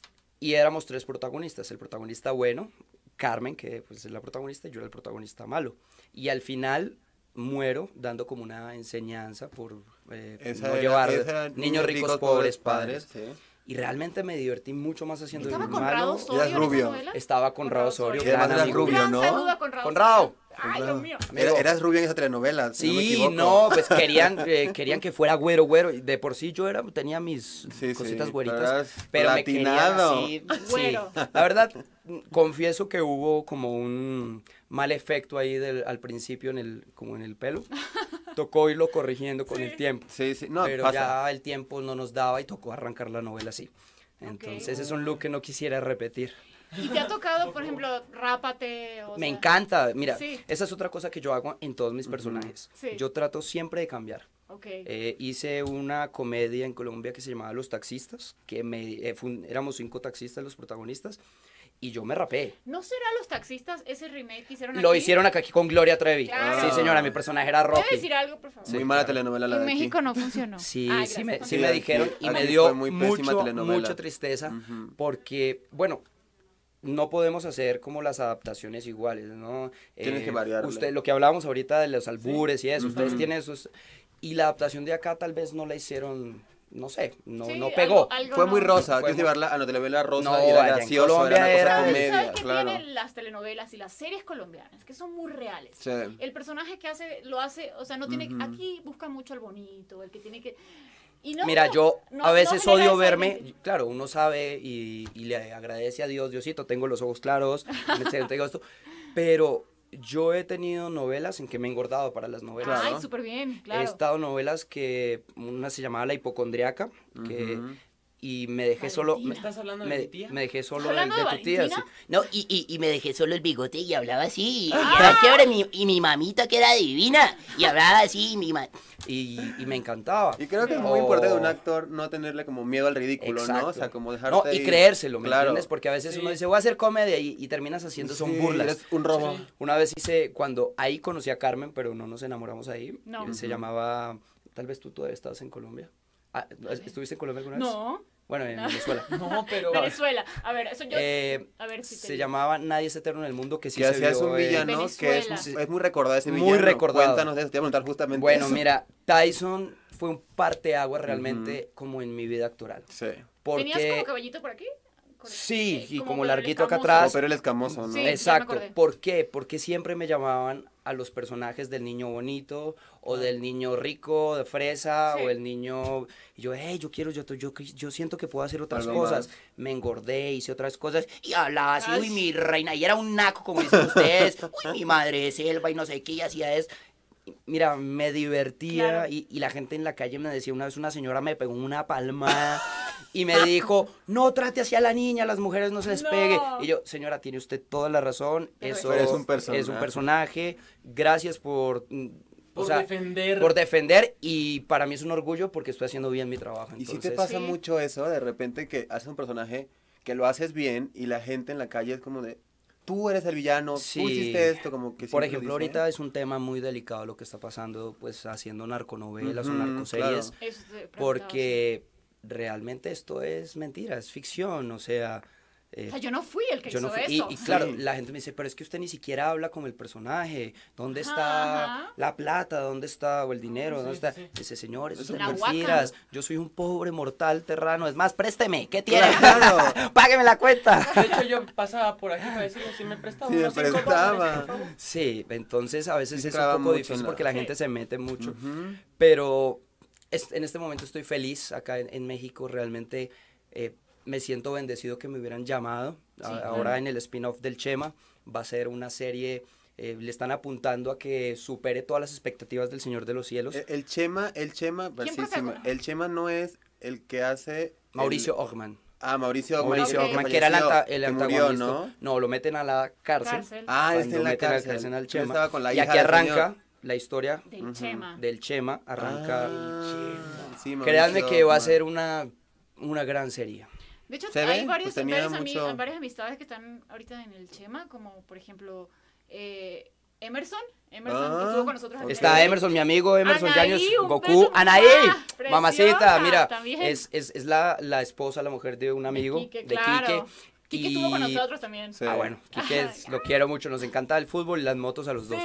y éramos tres protagonistas. El protagonista bueno, Carmen, que pues, es la protagonista, y yo era el protagonista malo. Y al final muero dando como una enseñanza por eh, Esa no era- llevar esa era niños ricos, pobres padres. Sí. Y realmente me divertí mucho más haciendo Estaba el Conrado malo. Osorio Eras en esa rubio. novela. Estaba Conrado Osorio, Y además gran eras amigo. rubio, Un gran ¿no? saludo a Conrado. Conrado. Osorio. Ay, Dios mío. Amigo. Era- eras rubia en esa telenovela, si no me Sí, equivoco. no, pues querían, eh, querían que fuera güero, güero. Y de por sí yo era, tenía mis Sí, cositas sí, güeritas. pero eras Pero me querían platinado. así. Sí. Güero. La verdad, mm, confieso que hubo como un mal efecto ahí del, al principio en el, como en el pelo. Tocó irlo corrigiendo con el tiempo. Sí, sí, no, pero pasa. ya el tiempo no nos daba y tocó arrancar la novela así. Entonces es un look que no quisiera repetir. Y te ha tocado, por ejemplo, rápate. O Me sea, encanta, mira, Sí. esa es otra cosa que yo hago en todos mis personajes. Sí. Yo trato siempre de cambiar. Ok. Eh, hice una comedia en Colombia que se llamaba Los Taxistas, que me, eh, fue un- éramos cinco taxistas los protagonistas, y yo me rapé. ¿No será Los Taxistas ese remake que hicieron aquí? Lo hicieron acá aquí con Gloria Trevi. Claro. Sí, señora, mi personaje era ¿Puedes Rocky. decir algo, por favor? Muy mala telenovela la En de aquí. México no funcionó. Sí, Ay, sí, gracias, me, sí continúa. me aquí- dijeron y aquí me fue dio muy pésima mucho, telenovela. mucha tristeza Ujú. porque, bueno, no podemos hacer como las adaptaciones iguales, ¿no? Tienes que variarle. Usted, lo que hablábamos ahorita de los albures y eso, ustedes Ujú. tienen esos... Y la adaptación de acá tal vez no la hicieron, no sé, no, Sí, no pegó. algo- algo Fue muy no. rosa, Fue quieres muy- llevarla a la telenovela rosa No, y era allá en gracioso, Colombia era una cosa era- ¿Sabes comedia, qué claro. tienen las telenovelas y las series colombianas? Que son muy reales. Sí. El personaje que hace, lo hace, o sea, no tiene, Ujú. aquí busca mucho al bonito, el que tiene que... Y no, Mira, yo no- a no veces genera odio esa verme, identidad. claro, uno sabe y, y le agradece a Dios, Diosito, tengo los ojos claros, me tengo esto, pero yo he tenido novelas en que me he engordado para las novelas. Ay, Claro. súper bien, He claro. estado novelas que, una se llamaba La Hipocondriaca, que, Ujú. y me dejé solo. Me, ¿Estás hablando de me, mi tía? me dejé solo de, ¿Hablando de de tu tía. Sí. Valentina? No, y, y, y me dejé solo el bigote y hablaba así. Y era chévere, mi, y mi mamita que era divina. Y hablaba así, mi ma... Y, y me encantaba. Y creo que es muy Oh. importante de un actor no tenerle como miedo al ridículo, Exacto. ¿no? O sea, como dejarte No, y ahí. creérselo, ¿me Claro. entiendes? Porque a veces Sí. uno dice, voy a hacer comedia y, y terminas haciendo son Sí, burlas. eres un robo. Sí. Una vez hice, cuando ahí conocí a Carmen, pero no nos enamoramos ahí. No. Eh, Se llamaba, tal vez tú todavía estabas en Colombia. Ah, ¿estuviste en Colombia alguna vez? No, Bueno, en Venezuela. No, pero... Venezuela. A ver, eso yo... Eh, a ver si te se digo. llamaba Nadie es eterno en el mundo, que sí Que se hacías vio un en- villano que es, Venezuela. es muy recordado ese Muy villano. recordado. Cuéntanos de eso, te iba a preguntar justamente Bueno, eso. mira, Tyson fue un parteaguas realmente como en mi vida actoral. Sí. Porque... ¿Tenías como caballito por aquí? Sí, Eh, y como por el larguito acá escamoso. atrás. Como pero el escamoso, ¿no? Sí. ya me Exacto. acordé. ¿Por qué? Porque siempre me llamaban a los personajes del niño bonito o del niño rico de fresa Sí. o el niño y yo, hey, yo quiero, yo, yo, yo siento que puedo hacer otras Algo cosas. más. Me engordé, hice otras cosas y hablaba así, Ay. uy, mi reina, y era un naco como dicen ustedes, uy, mi madre de selva y no sé qué, y hacía es. Mira, me divertía Claro. y, y la gente en la calle me decía, una vez una señora me pegó una palmada y me dijo, no trate hacia la niña, a las mujeres no se les No. pegue. Y yo, señora, tiene usted toda la razón, Pero eso Pero es un personaje. es un personaje. Gracias por, mm, Por o sea, defender. por defender y para mí es un orgullo porque estoy haciendo bien mi trabajo. Y si te entonces- pasa Sí. mucho eso, de repente que haces un personaje que lo haces bien y la gente en la calle es como de, tú eres el villano, Sí. tú hiciste esto, como que Por siempre ejemplo, dice. ahorita es un tema muy delicado lo que está pasando, pues haciendo narconovelas o Ujú, narcoseries. claro. Eso te preguntaba, Porque realmente esto es mentira, es ficción, o sea... eh, sí. O sea, yo no fui el que yo hizo no fui- y, eso. y claro, Sí. la gente me dice, pero es que usted ni siquiera habla como el personaje, ¿dónde Ajá, está ajá. la plata? ¿Dónde está o el dinero? Sí, ¿Dónde sí, está? sí. Dice, señor, eso Es es una mentiras, yo soy un pobre mortal terrano, es más, présteme, ¿qué tiene? Claro. Págueme la cuenta. De hecho, yo pasaba por aquí para decirle si me prestaba Sí, me unos cinco prestaba. dólares, por favor. Sí, entonces a veces Sí se es un traba poco mucho difícil en la- porque la Sí. gente se mete mucho, Ujú. pero es- en este momento estoy feliz acá en, en México, realmente eh, me siento bendecido que me hubieran llamado. A- Sí, ahora claro. en el spin-off del Chema va a ser una serie, eh, le están apuntando a que supere todas las expectativas del Señor de los Cielos. El, el Chema, el Chema, ¿Quién sí, sí, protagoniza? el Chema no es el que hace... el- Mauricio Ogman. Ah, Mauricio Ogman. Mauricio Ok. Ogman, que era el, falleció, anta- el que antagonista. murió, ¿no? No, lo meten a la cárcel. Cárcel. Ah, está cuando en la meten a cárcel. cárcel al Yo Chema. estaba con la y hija aquí del arranca señor. la historia Del Ujú. Chema. del Chema, arranca... Ah, sí, Créanme Mauricio que va a Ogman. ser una, una gran serie. De hecho, ¿Se hay ve? varios, Pues tenía varias, ami- mucho- varias amistades que están ahorita en el Chema, como por ejemplo eh, Emerson. Emerson que Ah, estuvo con nosotros. ok. aquí. Está Emerson, mi amigo Emerson Anaí, Yaños, un Goku, beso. Anaí, Ah, preciosa, mamacita, mira, también. es, es, es la, la esposa, la mujer de un amigo, de Quique, de claro. Quique. Quique y- estuvo con nosotros también. Sí. Ah, bueno, Quique es- lo quiero mucho, nos encanta el fútbol y las motos a los dos.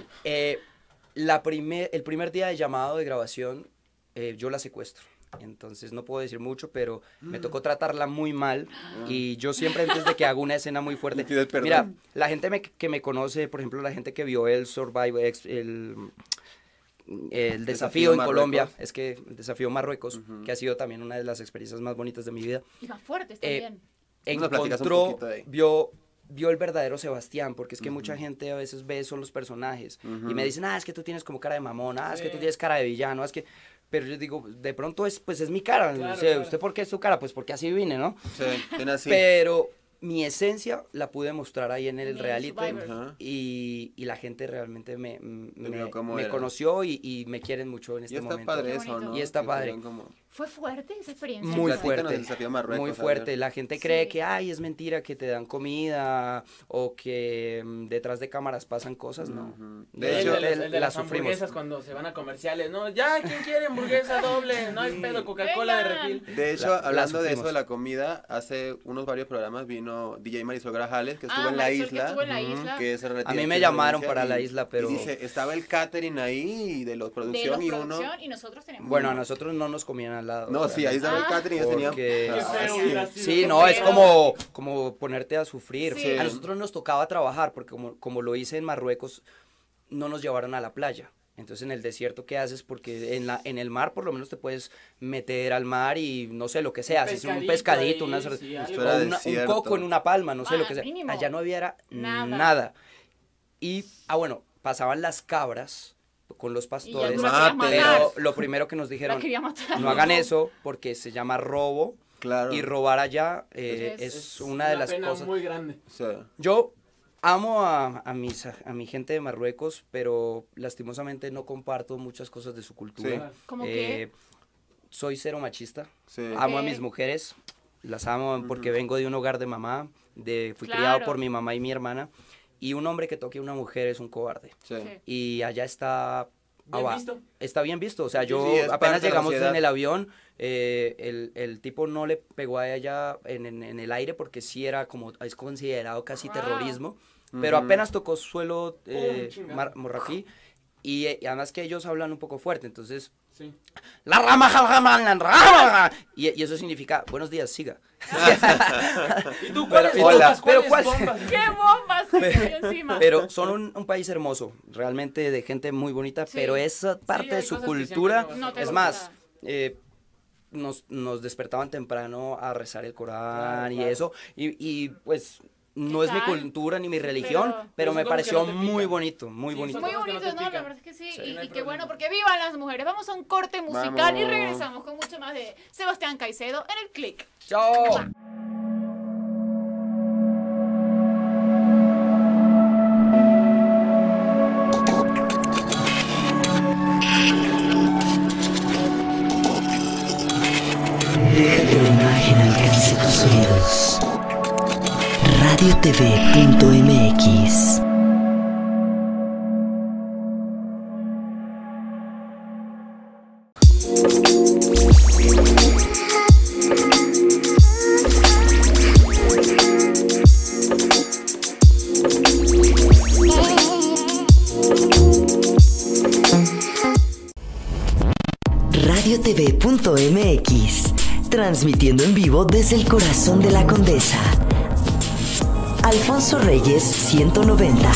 Eh, la primer, el primer día de llamado de grabación, eh, yo la secuestro. Entonces no puedo decir mucho, pero me tocó tratarla muy mal. Y yo siempre antes de que haga una escena muy fuerte. Le pides perdón. Mira, la gente me- que me conoce, por ejemplo, la gente que vio el Survivor, ex- el, el desafío, Desafío en Colombia, Marruecos. es que el desafío Marruecos, que ha sido también una de las experiencias más bonitas de mi vida. Y más fuertes Eh, también. Nos platicas un Encontró, poquito de ahí. vio, vio el verdadero Sebastián, porque es que mucha gente a veces ve solo los personajes y me dicen, ah, es que tú tienes como cara de mamón, ah, es que tú Sí. tienes cara de villano, es que... Pero yo digo, de pronto es, pues es mi cara, Claro, o sea, claro. ¿usted por qué es su cara? Pues porque así vine, ¿no? Sí, tiene así. Pero mi esencia la pude mostrar ahí en el En el reality Survivor. Ajá. y, y la gente realmente me, me, vio cómo me eras. conoció y, y me quieren mucho en Y este está momento. padre Qué eso, bonito. ¿no? Y está Que te padre. vean como- ¿Fue fuerte esa experiencia? Muy Platícanos fuerte, del desafío Marruecos, muy a ver. fuerte. La gente cree Sí. que, ay, es mentira que te dan comida o que mm, detrás de cámaras pasan cosas, no. Ujú. De De el, hecho, de, las- el de la las sufrimos. hamburguesas cuando se van a comerciales, ¿no? Ya, ¿quién quiere hamburguesa doble? No hay pedo, Coca-Cola de Vengan. refil. De hecho, La- la hablando de sufrimos. eso de la comida, hace unos varios programas vino D J Marisol Grajales, que estuvo Ah, en la Marisol, que isla. estuvo en la ujú, isla. que es A relativa- mí que me es llamaron provincia, para y- la isla, pero... Y dice, estaba el catering ahí de los De producción los y uno... producción y nosotros tenemos. Bueno, a nosotros no nos comían al lado. No, sí, ahí estaba el Ah. catering y ellos tenían... Porque- Qué Ah, feo sí. hubiera sido. Sí, Qué no, es feo. como, como ponerte a sufrir. Sí. A nosotros nos tocaba trabajar porque como, como lo hice en Marruecos, no nos llevaron a la playa. Entonces en el desierto, ¿qué haces? Porque en, la, en el mar por lo menos te puedes meter al mar y no sé, lo que sea, haces un pescadito pescadito, ahí, una, sí, cer- algo. Esto era o una- un desierto. coco en una palma, no sé Ah, lo que sea. mínimo. Allá no había Nada. nada. Y, ah bueno, pasaban las cabras con los Y ya pastores, tú la querías Mate. matar. pero lo primero que nos La dijeron, quería matar. no hagan eso porque se llama robo Claro. y robar allá eh, Es- es, Es una de las pena cosas. muy grande. O sea, Yo amo a, a, mis, a mi gente de Marruecos, pero lastimosamente no comparto muchas cosas de su cultura. Sí. ¿Cómo Eh, qué? Soy cero machista. sí. Amo a Ok. mis mujeres, las amo porque vengo de un hogar de mamá, de, fui Claro. criado por mi mamá y mi hermana, y un hombre que toque a una mujer es un cobarde. Sí. Sí. Y allá está... Bien aba- visto. Está bien visto, o sea, Sí, yo sí, es parte apenas de la llegamos sociedad. en el avión, eh, el, el tipo no le pegó a ella en, en- en el aire porque sí era como, es considerado casi Wow. terrorismo, pero Ujú. apenas tocó suelo eh, chingada. mar- marroquí, y, eh, y además que ellos hablan un poco fuerte, entonces, Sí. la rama, la rama, la rama, y, y eso significa, buenos días, siga. ¿Y tú Pero- cuáles y tú- bombas? pero ¿Cuáles cuál- bombas? ¡Qué bombas! Se cayó encima. Pero son un, un país hermoso, realmente de gente muy bonita, Sí. pero esa parte hay de su cosas que siempre cultura, no vas a No te es gusta. más, eh, nos, nos despertaban temprano a rezar el Corán Claro, y claro. eso, y, y pues no es mi tal? cultura ni mi religión, Pero- pero, Pero me son cosas que pareció no te muy pican. bonito, muy Sí, bonito. Muy cosas que no bonito, te ¿no? La pican. verdad es que sí. Sí, y no hay y qué bueno, problema. porque vivan las mujeres. Vamos a un corte musical y Vamos. regresamos con mucho más de Sebastián Caicedo en el click. ¡Chao! Deja que la imagen alcance tus oídos. radio t v punto m x. radio t v punto m x, transmitiendo en vivo desde el corazón de la Condesa. Alfonso Reyes ciento noventa.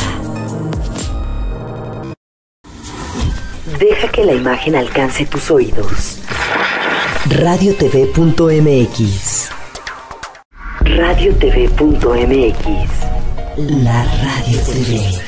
Deja que la imagen alcance tus oídos. radio t v punto m x. radio t v punto m x. La Radio T V.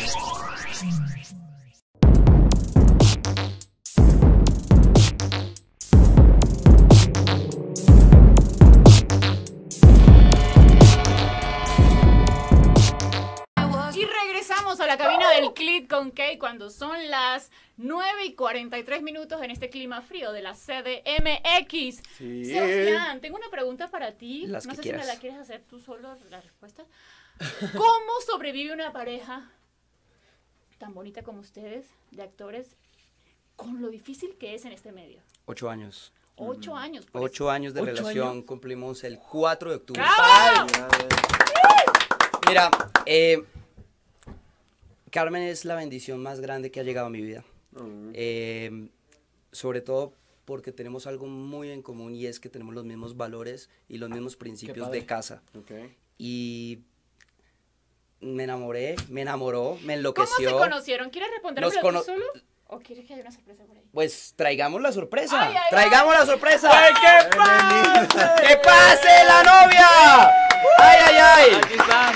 Y regresamos a la cabina del click con Kay cuando son las nueve y cuarenta y tres minutos en este clima frío de la C D M X. Sí. Sebastián, tengo una pregunta para ti. Las no que sé si me quieras. la quieres hacer tú solo la respuesta. ¿Cómo sobrevive una pareja tan bonita como ustedes, de actores, con lo difícil que es en este medio? Ocho años. Ocho años. pues. Ocho años de ¿Ocho relación, años? cumplimos el cuatro de octubre. ¡Bravo! Mira, eh, Carmen es la bendición más grande que ha llegado a mi vida. Eh, sobre todo porque tenemos algo muy en común y es que tenemos los mismos valores y los mismos principios padre. de casa. Ok. Y me enamoré, me enamoró, me ¿Cómo enloqueció. se conocieron? ¿Quieres respondérmelo Nos tú cono- solo? ¿O quieres que haya una sorpresa por ahí? Pues traigamos la sorpresa. Ay, ay, traigamos la sorpresa. ¡Qué pasa! ¡Que pase la novia! ¡Ay, ay, ay! Aquí está.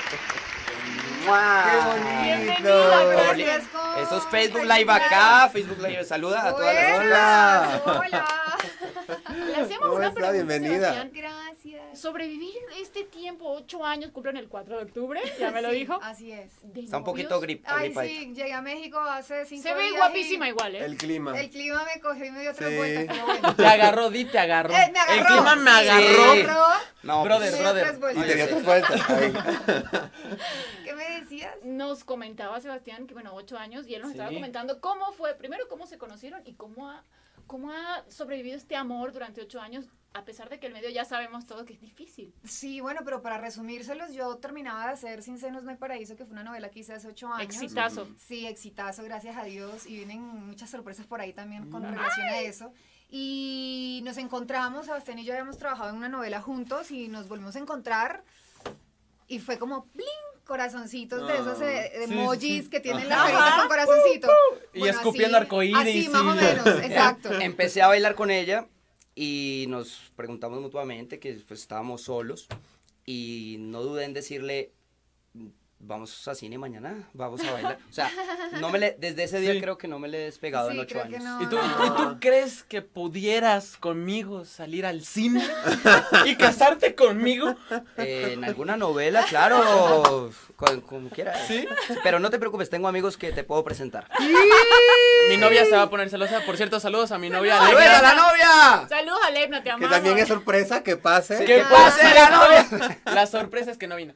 Bienvenida, gracias. Eso es Facebook Live acá, Facebook Live saluda a todas las Hola. Hola. Le hacemos ¿Cómo una está? pregunta, Bienvenida. Sebastián. Gracias. Sobrevivir este tiempo, ocho años, cumplen el cuatro de octubre, ya me lo Sí, dijo. Así es. de Está un novios. poquito grip, Ay, gripadita. sí, llegué a México hace cinco Se ve días y guapísima igual, ¿eh? El clima. El clima me cogió y me dio tres Sí. vueltas, pero bueno. Te agarró, di, te agarró. Eh, me agarró. El clima me Sí, agarró. me agarró. No, Brother, Me dio brother. tres Y vueltas. te dio tres vueltas. Ahí. ¿Qué me decías? Nos comentaba Sebastián que, bueno, ocho años, y él nos Sí. estaba comentando cómo fue, primero cómo se conocieron y cómo ha, cómo ha sobrevivido este amor durante ocho años, a pesar de que el medio ya sabemos todo que es difícil. Sí, bueno, pero para resumírselos, yo terminaba de hacer Sin Senos No Hay Paraíso, que fue una novela que hice hace ocho años. Exitazo. Sí, exitazo, gracias a Dios. Y vienen muchas sorpresas por ahí también con relación a eso. Y nos encontramos, Sebastián y yo habíamos trabajado en una novela juntos y nos volvimos a encontrar. Y fue como, ¡bling! Corazoncitos de esos eh, Sí, emojis sí. que tienen la carita con corazoncito. Y escupiendo arcoíris Así, más y- o menos, exacto. Empecé a bailar con ella y nos preguntamos mutuamente que pues estábamos solos y no dudé en decirle, vamos a cine mañana, vamos a bailar. O sea, no me le, desde ese día Sí. creo que no me le he despegado Sí, en ocho creo que años. no. ¿Y tú, y tú crees que pudieras conmigo salir al cine y casarte conmigo? Eh, en alguna novela, claro, con- como quieras. ¿Sí? Pero no te preocupes, tengo amigos que te puedo presentar. Mi novia se va a poner celosa. Por cierto, saludos a mi novia. ¡Saludos Alegra. a la novia! Saludos a Lepna, te Que amamos. también es sorpresa que pase. ¿Qué Ah. pasa, la novia? La sorpresa es que no vino.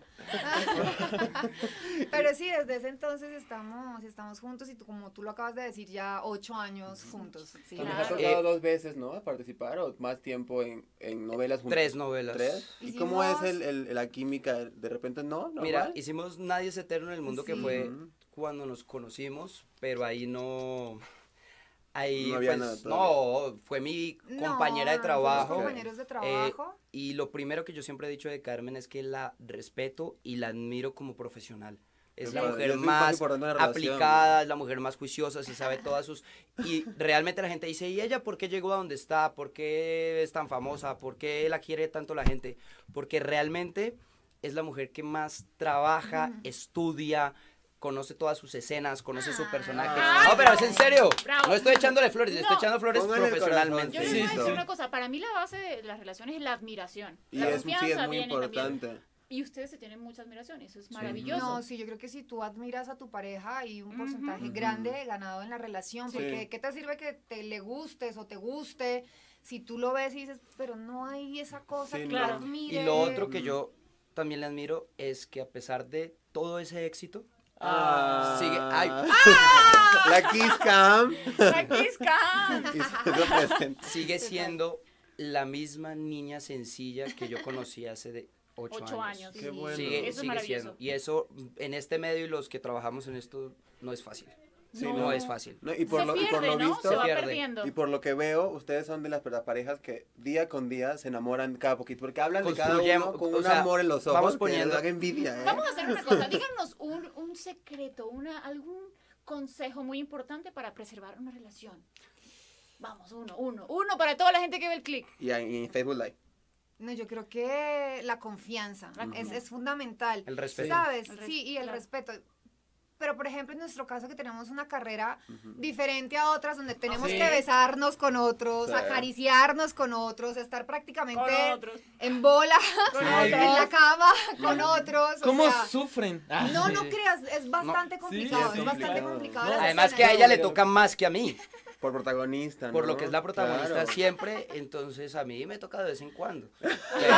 Pero sí, desde ese entonces estamos, estamos juntos y tú, como tú lo acabas de decir, ya ocho años juntos. Sí. Nos Claro. ha tocado dos veces, ¿no? A participar o más tiempo en, en novelas juntos. Tres novelas. ¿Tres? ¿Y Hicimos- cómo es el, el- la química? ¿De repente no? ¿Normal? Mira, hicimos Nadie es eterno en el mundo, que Sí. fue Ujú. cuando nos conocimos, pero ahí no... Ahí, No había pues, nada todavía. no, fue mi No, compañera de fuimos trabajo. compañeros de trabajo. Y lo primero que yo siempre he dicho de Carmen es que la respeto y la admiro como profesional. Es Qué la padre, mujer es lo más más importante de una relación. aplicada, es la mujer más juiciosa, se sabe todas sus... Y realmente la gente dice, ¿y ella por qué llegó a donde está? ¿Por qué es tan famosa? ¿Por qué la quiere tanto la gente? Porque realmente es la mujer que más trabaja, estudia, conoce todas sus escenas, conoce su personaje. Ay, No, pero es en serio. Bravo. No estoy echándole flores, le estoy No. echando flores Póngale el profesionalmente. Yo les Sí, voy a sí. decir una cosa, para mí la base de las relaciones es la admiración. Y La es, sí, confianza es muy viene también. importante. Y ustedes se tienen mucha admiración, eso es maravilloso. No, sí, yo creo que si tú admiras a tu pareja hay un Ujú. porcentaje Ujú. grande ganado en la relación, Sí. porque ¿qué te sirve que te le gustes o te guste si tú lo ves y dices, pero no hay esa cosa Sí, que claro. lo admire? Y lo otro que yo también le admiro es que a pesar de todo ese éxito, Ah. sigue... Ay, La Kiss Cam. Aquí está. Y se lo presenta. sigue siendo la misma niña sencilla que yo conocí hace de ocho, Ocho años. años. Qué bueno. Sigue, Eso es sigue maravilloso. siendo. Y eso, en este medio y los que trabajamos en esto, no es fácil. Sí, no, no. es fácil. No, y por Se lo, y por pierde, lo ¿no? visto, Se va pierde. perdiendo. y por lo que veo, ustedes son de las las parejas que día con día se enamoran cada poquito, porque hablan de cada Construyemos- uno con o un sea, amor en los ojos. vamos que poniendo- da envidia, ¿eh? Vamos a hacer una cosa, díganos un, un secreto, una, algún consejo muy importante para preservar una relación. Vamos, uno, uno, uno para toda la gente que ve el click. Y en, y en Facebook Live. No, yo creo que la confianza La es, confianza. es fundamental. El respeto. ¿Sabes? El res- Sí, y el claro. respeto. Pero, por ejemplo, en nuestro caso que tenemos una carrera diferente a otras, donde tenemos Sí. que besarnos con otros, Sí. acariciarnos con otros, estar prácticamente Con otros. en bola, Con en otros. la cama con otros. o ¿Cómo sea, sufren? no, no creas, es bastante No. complicado, Sí, es es bastante complicado. complicado. No, las Además que a escenas. ella le toca más que a mí, Por protagonista, ¿no? por lo que es la protagonista Claro. siempre, entonces a mí me toca de vez en cuando. Pero-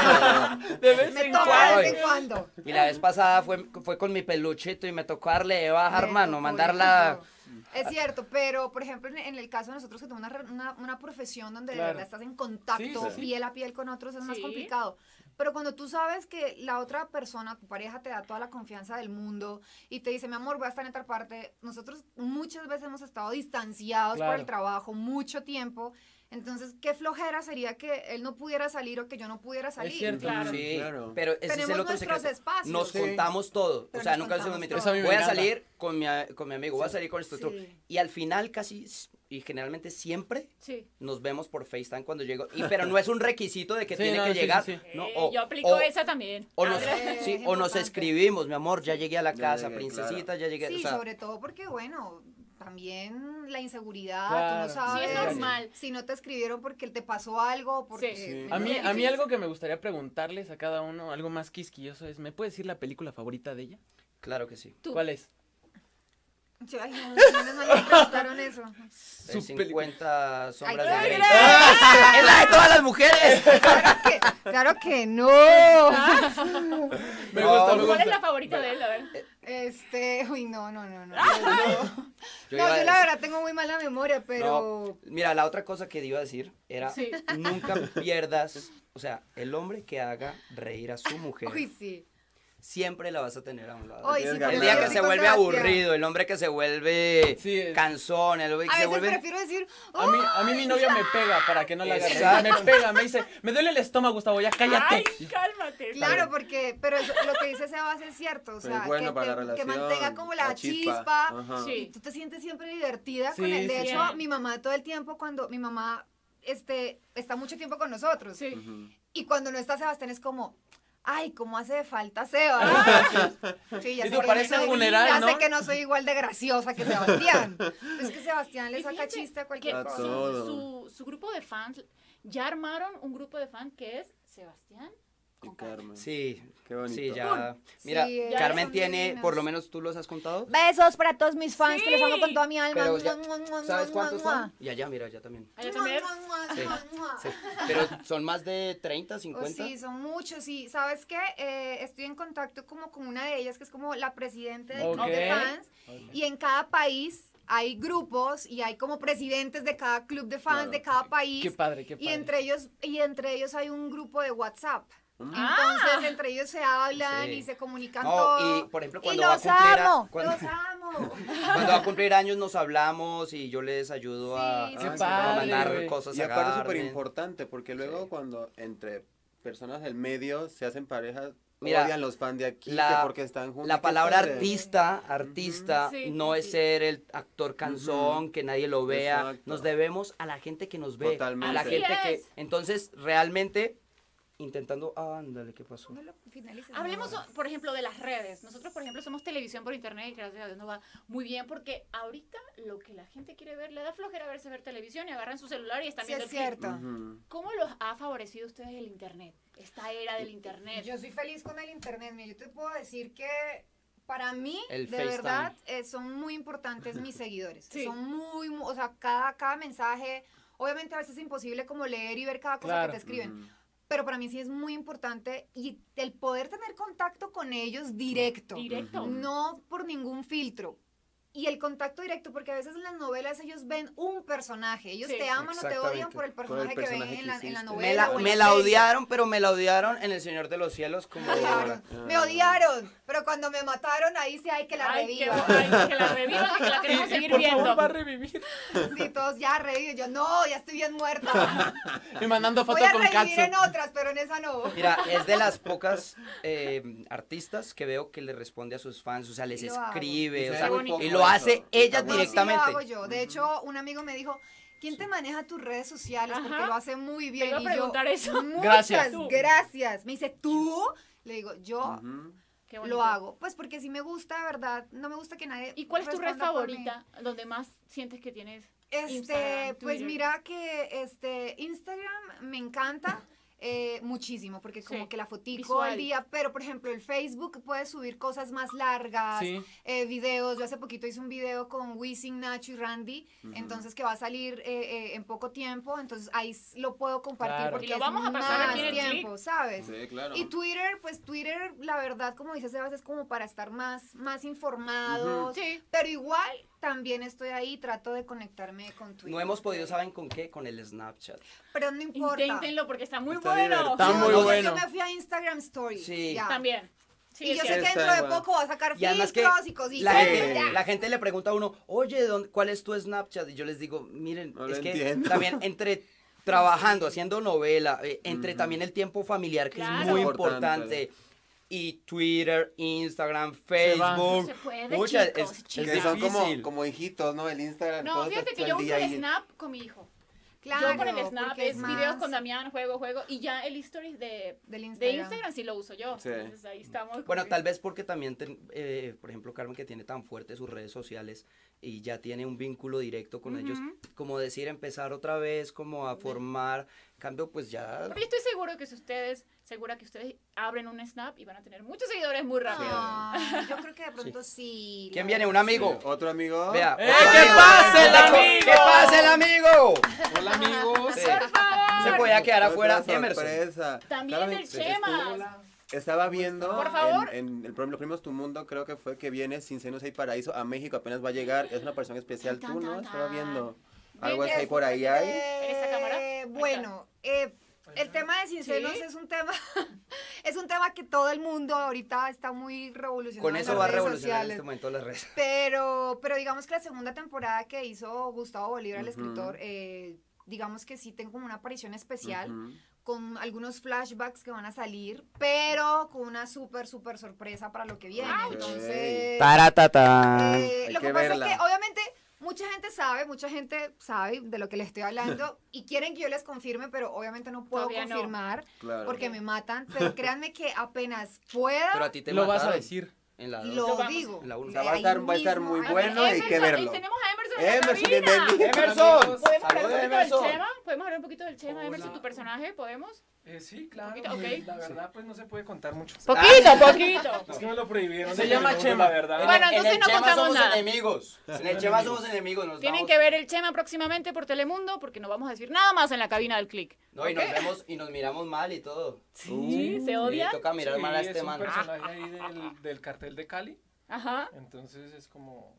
De vez Me en toca cuando. de vez en cuando. y la vez pasada fue, fue con mi peluchito y me tocó darle de bajar, Me mano, tocó, mandarla... me tocó. Es cierto, pero por ejemplo en, en el caso de nosotros que tenemos una, re- una, una profesión donde Claro. de verdad estás en contacto Sí, sí, sí. piel a piel con otros es más Sí. complicado. Pero cuando tú sabes que la otra persona, tu pareja, te da toda la confianza del mundo y te dice, mi amor, voy a estar en otra parte, nosotros muchas veces hemos estado distanciados por Claro. el trabajo, mucho tiempo. Entonces, qué flojera sería que él no pudiera salir o que yo no pudiera salir. cierto. Claro. Sí, Claro. pero ese es Tenemos el otro nuestros secreto. espacios. Nos Sí. contamos todo. Pero o sea, nos nunca decimos contamos mentiras. todo. Eso a mí me Voy a encanta. salir con mi, a- con mi amigo, voy a salir con esto otro. Sí. Y al final casi, y generalmente siempre, Sí. nos vemos por FaceTime cuando llego. Y, pero no es un requisito de que Sí, tiene no, que sí, llegar. sí, sí. ¿no? Eh, O- yo aplico o- esa también. O nos, Eh, sí, es o nos importante. escribimos, mi amor, ya llegué a la Ya casa, llegué, princesita, ya llegué. Sí, o sea, sobre todo porque, bueno, también la inseguridad, Claro. tú no sabes. Sí, es normal. Si no te escribieron porque te pasó algo, porque... Sí. Sí. A mí, Es a mí difícil. algo que me gustaría preguntarles a cada uno, algo más quisquilloso, es, ¿me puedes decir la película favorita de ella? claro que sí. Tú. ¿Cuál es? Yo, ay, no, menos mal me preguntaron eso. En Su película. cincuenta sombras Ay, de Grey. ¡ay, ¡Es la de todas las mujeres! Claro que, claro que no. Me No, gusta, me ¿Cuál es gusta. la favorita de él? A ver. Este, uy, no, no, no, no. Yo No, iba yo a la decir- verdad tengo muy mala memoria, pero... No, mira, la otra cosa que iba a decir era, Sí. nunca pierdas, o sea, el hombre que haga reír a su mujer, Uy, sí. siempre la vas a tener a un lado. Uy, sí, El por El eso día yo que estoy se con vuelve Sebastián. aburrido, el hombre que se vuelve Sí, es- cansón, el hombre que A se veces vuelve... prefiero decir... A mí, a mí mi novia me pega para que no la agarre. Exacto. Me pega, me dice, me duele el estómago, Gustavo, ya cállate. Ay, cálmate. Claro, porque, pero eso- lo que dice Sebas es cierto, o Pero sea, es bueno que, para te- la que relación, mantenga como la, la chispa. chispa, Ajá. Sí. y tú te sientes siempre divertida con Sí, él. De sí. hecho, Bien. mi mamá todo el tiempo, cuando mi mamá este, está mucho tiempo con nosotros, Sí. Ujú. y cuando no está Sebastián es como, ay, cómo hace de falta Seba. Sí, ya Y sé tú que pareces no soy- funeral, ya ¿no? sé que no soy igual de graciosa que Sebastián. Es que Sebastián le Y saca fíjate chiste a que cualquier A cosa. todo. su, su grupo de fans, ya armaron un grupo de fans que es Sebastián Y con Carmen. Carmen. Sí, Qué bonito. sí, ya. Mira, Sí, ya Carmen son tiene, divinos. por lo menos tú los has contado. Besos para todos mis fans, Sí. que los amo con toda mi alma. Pero ya, Mua, mua, mua, ¿sabes mua, cuántos mua. son? Y allá, mira, allá también. Allá también. Mua, mua, mua, Sí. mua, mua. Sí. Pero son más de treinta, Oh, cincuenta. sí, son muchos, sí. ¿Sabes qué? Eh, estoy en contacto como con una de ellas, que es como la presidenta del club de Ok. fans. Y en cada país hay grupos y hay como presidentes de cada club de fans Claro. de cada país. Qué padre, qué padre. Y entre ellos, y entre ellos hay un grupo de WhatsApp. Ah. Entonces, entre ellos se hablan Sí. y se comunican No, todo. y, por ejemplo, Y cuando va a los cumplir a- amo, cuando- los amo. Cuando va a cumplir años nos hablamos y yo les ayudo a, Sí, a- sí, a sí. mandar Padre, cosas Y a aparte es Carmen. súper importante, porque luego Sí. cuando entre personas del medio se hacen parejas, Mira, odian los fans de aquí, la- que porque están juntos. La ¿qué palabra padre? artista, artista, Sí, no sí, es sí. ser el actor canzón, que nadie lo vea. Exacto. Nos debemos a la gente que nos ve. Totalmente. A la Así gente que. es. Entonces, realmente, intentando. Ándale, ¿qué pasó? No lo finalices, Hablemos, no. por ejemplo, de las redes. Nosotros, por ejemplo, somos televisión por internet y gracias a Dios nos va muy bien porque ahorita lo que la gente quiere ver, le da flojera verse ver televisión y agarran su celular y están Sí, viendo es el clip. cierto. Ujú. ¿Cómo los ha favorecido a ustedes el internet? Esta era del internet. Yo soy feliz con el internet. Mira, yo te puedo decir que para mí, El de FaceTime. verdad, eh, son muy importantes mis seguidores. Sí. Son muy, mu- o sea, cada, cada mensaje, obviamente a veces es imposible como leer y ver cada cosa Claro. que te escriben. Ujú. Pero para mí sí es muy importante y el poder tener contacto con ellos directo. Directo. Ujú. No por ningún filtro. Y el contacto directo, porque a veces en las novelas ellos ven un personaje. Ellos Sí. te aman o te odian Exactamente. por el Por el personaje, que personaje ven en la, que en la hiciste. novela. Me la, o en me la la serie. odiaron, pero me la odiaron en El Señor de los Cielos como... Claro, Ah. me odiaron, pero cuando me mataron ahí sí hay que la Ay, que, reviva. ay, que la revivan, que la queremos seguir Por viendo. favor, va a revivir. Sí, todos ya reviven. Yo no, ya estoy bien muerta. Y mandando Voy foto a con revivir Katsu. en otras, pero en esa no. Mira, es de las pocas eh, artistas que veo que le responde a sus fans, o sea, les Sí lo hago. escribe, o Sí, sea, muy poco y lo eso. hace ella Está bueno. No, sí directamente. lo hago yo. De hecho, un amigo me dijo, ¿quién te maneja tus redes sociales? Porque Ajá. lo hace muy bien. iba a Y yo, preguntar eso. Muchas Gracias. gracias. Me dice, ¿tú? Le digo, yo Ujú. Qué bonito. lo hago. Pues porque sí me gusta, de verdad. No me gusta que nadie ¿Y cuál es tu red responda por mí. favorita? Donde más sientes que tienes Este, Instagram, pues Twitter. mira que este Instagram me encanta eh, muchísimo porque como Sí, que la fotico visual. al día, pero por ejemplo el Facebook puedes subir cosas más largas, Sí. eh, videos. Yo hace poquito hice un video con Wisin, Nacho y Randy, entonces que va a salir eh, eh, en poco tiempo, entonces ahí s- lo puedo compartir Claro. porque Y lo es vamos a pasar más aquí en el tiempo, clip. ¿sabes? Sí, claro. Y Twitter, pues Twitter, la verdad, como dice Sebas, es como para estar más, más informados. Sí. Pero igual también estoy ahí, trato de conectarme con Twitter. No hemos podido, ¿saben con qué? Con el Snapchat. Pero no importa. Inténtenlo porque está muy Está bueno. divertido. Está Yo- muy yo- bueno. Yo me fui a Instagram Story. Sí. ya. También. Sí, Y es yo sé cierto. que Está dentro de igual. poco va a sacar Y además que filtros y cositas. la gente, Ya. la gente le pregunta a uno, oye, ¿dónde- ¿cuál es tu Snapchat? Y yo les digo, miren, No lo es que entiendo. también entre trabajando, haciendo novela, eh, entre también el tiempo familiar, que Claro. es muy Importante. importante, y Twitter, Instagram, Se va. Facebook. No se puede, Pucha, chicos, es, chicos. es Que son como, difícil. como hijitos, ¿no? El Instagram. No, todo fíjate está que todo yo el uso día el ahí. Snap con mi hijo. Claro, yo con el Snap porque es más videos con Damián, juego, juego. Y ya el Stories de, del de Instagram. Instagram sí lo uso yo. Sí. Entonces ahí estamos. Bueno, como tal que- vez porque también, ten- eh, por ejemplo, Carmen, que tiene tan fuerte sus redes sociales y ya tiene un vínculo directo con ellos, como decir, empezar otra vez, como a formar, cambio, pues ya... Pero yo estoy seguro que si ustedes, segura que ustedes abren un Snap y van a tener muchos seguidores muy rápido. Ay, yo creo que de pronto sí. ¿Quién la viene? ¿Un verdad. amigo? Otro amigo. Vea. ¡Eh, otro qué amigo. pase el ¡Que amigo! pase el amigo! Hola, amigos. Sí. Por favor. Se podía quedar Otra afuera Emerson. sorpresa. También Carmen, del sí, Chema. Estaba viendo Por favor. en, en el programa Los Primos Tu Mundo, creo que fue que viene Sin Senos Hay Paraíso a México, apenas va a llegar. Es una persona especial, Tan, tú, ¿no? tan, Estaba tan. viendo algo así ¿Ves? por ahí hay. Eh, ¿Esa cámara? Ahí está. Bueno, eh, el tema de Sinceros ¿Sí? es un tema es un tema que todo el mundo ahorita está muy revolucionado. Con en eso las va a redes revolucionar en sociales. este momento las redes. Pero, pero digamos que la segunda temporada que hizo Gustavo Bolívar, el Ujú. escritor, eh, digamos que sí tengo como una aparición especial, Ujú. con algunos flashbacks que van a salir, pero con una súper, súper sorpresa para lo que viene. Ok. Entonces, Taratata. eh, Hay lo que, que pasa verla. es que obviamente Mucha gente sabe, mucha gente sabe de lo que les estoy hablando y quieren que yo les confirme, pero obviamente no puedo Todavía no. confirmar Claro. porque me matan. Pero créanme que apenas pueda, Pero a ti te Lo vas a mataron. decir. En la dos. lo vamos. digo. En la uno. O sea, va a Ahí estar, va a estar mismo, muy ahí bueno, hay que Emerson, verlo. eh, tenemos a Emerson en la Emerson, cabina. bienvenido. ¡Emerson! ¿Podemos hablar ¡Saludos, un poquito del Emerson! Chema? ¿Podemos hablar un poquito del Chema, Emerson, Hola. tu personaje? ¿Podemos? Eh, sí, claro. Poquito, ok. pues, La verdad, pues no se puede contar mucho. Poquito, poquito. Es que me lo prohibieron. Se desde llama el segundo, Chema. La verdad. Bueno, en entonces el no Chema contamos somos nada. enemigos. En el Chema somos enemigos. Nos Tienen damos- que ver el Chema próximamente por Telemundo porque no vamos a decir nada más en la cabina del click. No, y nos vemos y nos miramos mal y todo. Sí, ¿se Sí, odia? toca mirar Sí, mal a es este un man. personaje ahí del, del cartel de Cali. Ajá. Entonces es como,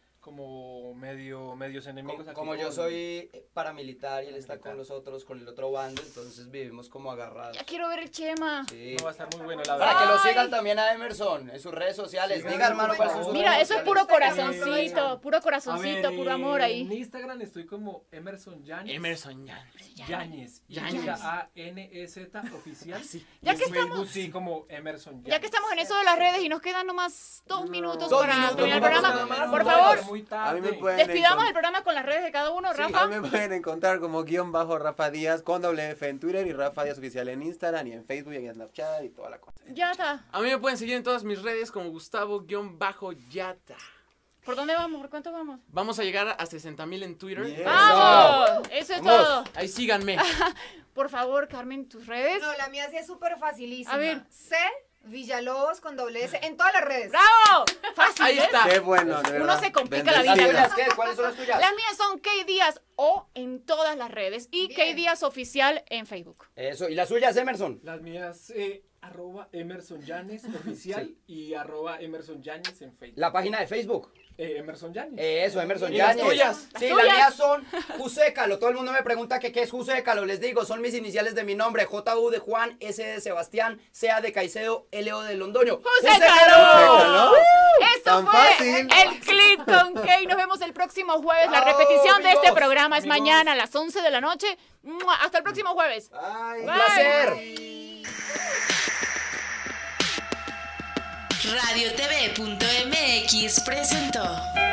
como medio, medios enemigos. Como, aquí como yo con- soy paramilitar y él está Paramilitar. con nosotros, con el otro bando, entonces vivimos como agarrados. Ya quiero ver el Chema. Sí. No, va a estar muy bueno, la Para verdad. que lo Ay. sigan también a Emerson en sus redes sociales. Sigan, Diga, hermano, por cuáles son favor. sus Mira, redes eso es sociales. puro corazoncito, puro A corazoncito, ver, puro amor En ahí. Instagram estoy como Emerson Yáñez. Emerson ya. Yáñez. Yáñez. A N E Z oficial. Ya Y que en Facebook estamos- sí, como Emerson Yáñez. Ya que estamos en eso de las redes y nos quedan nomás dos minutos Dos para minutos, terminar el no vamos programa, nada más, por no favor, vamos. Muy A tarde. mí me pueden despidamos encont- el programa con las redes de cada uno, Sí, Rafa. a mí me pueden encontrar como guión bajo Rafa Díaz con doble F en Twitter y Rafa Díaz oficial en Instagram y en Facebook y en Snapchat y toda la cosa. Ya está. A mí me pueden seguir en todas mis redes como Gustavo-Yata. ¿Por dónde vamos? ¿Por cuánto vamos? Vamos a llegar a sesenta mil en Twitter. Bien. ¡Vamos! Eso es Vamos. todo. Ahí síganme. Por favor, Carmen, tus redes. No, la mía sí es súper facilísima. A ver. C Villalobos con doble S en todas las redes. ¡Bravo! Fácil, Ahí ¿ves? está. Qué bueno, de Uno verdad. se complica la ¿Las vida. Bendecido. tuyas qué? ¿Cuáles son las tuyas? Las mías son K Díaz O en todas las redes y K Bien. Díaz Oficial en Facebook. Eso, ¿y las suyas, Emerson? Las mías, eh, arroba Emerson Yáñez oficial y arroba Emerson Yáñez en Facebook. La página de Facebook. Eh, Emerson Yáñez. Eh, Eso, Emerson ¿Y las Yáñez. tuyas? Sí, Las las tuyas. mías son Jusécalo. Todo el mundo me pregunta que qué es Jusécalo. Les digo, son mis iniciales de mi nombre. J U de Juan, S de Sebastián, C A de Caicedo, L O de Londoño. ¡Jusécalo! Esto Tan fue fácil. el clip con Kay. Nos vemos el próximo jueves. La Chao, repetición de este amigos, programa es amigos. mañana a las once de la noche. ¡Mua! Hasta el próximo jueves. Ay, Un Bye. placer. Radio T V punto M X presentó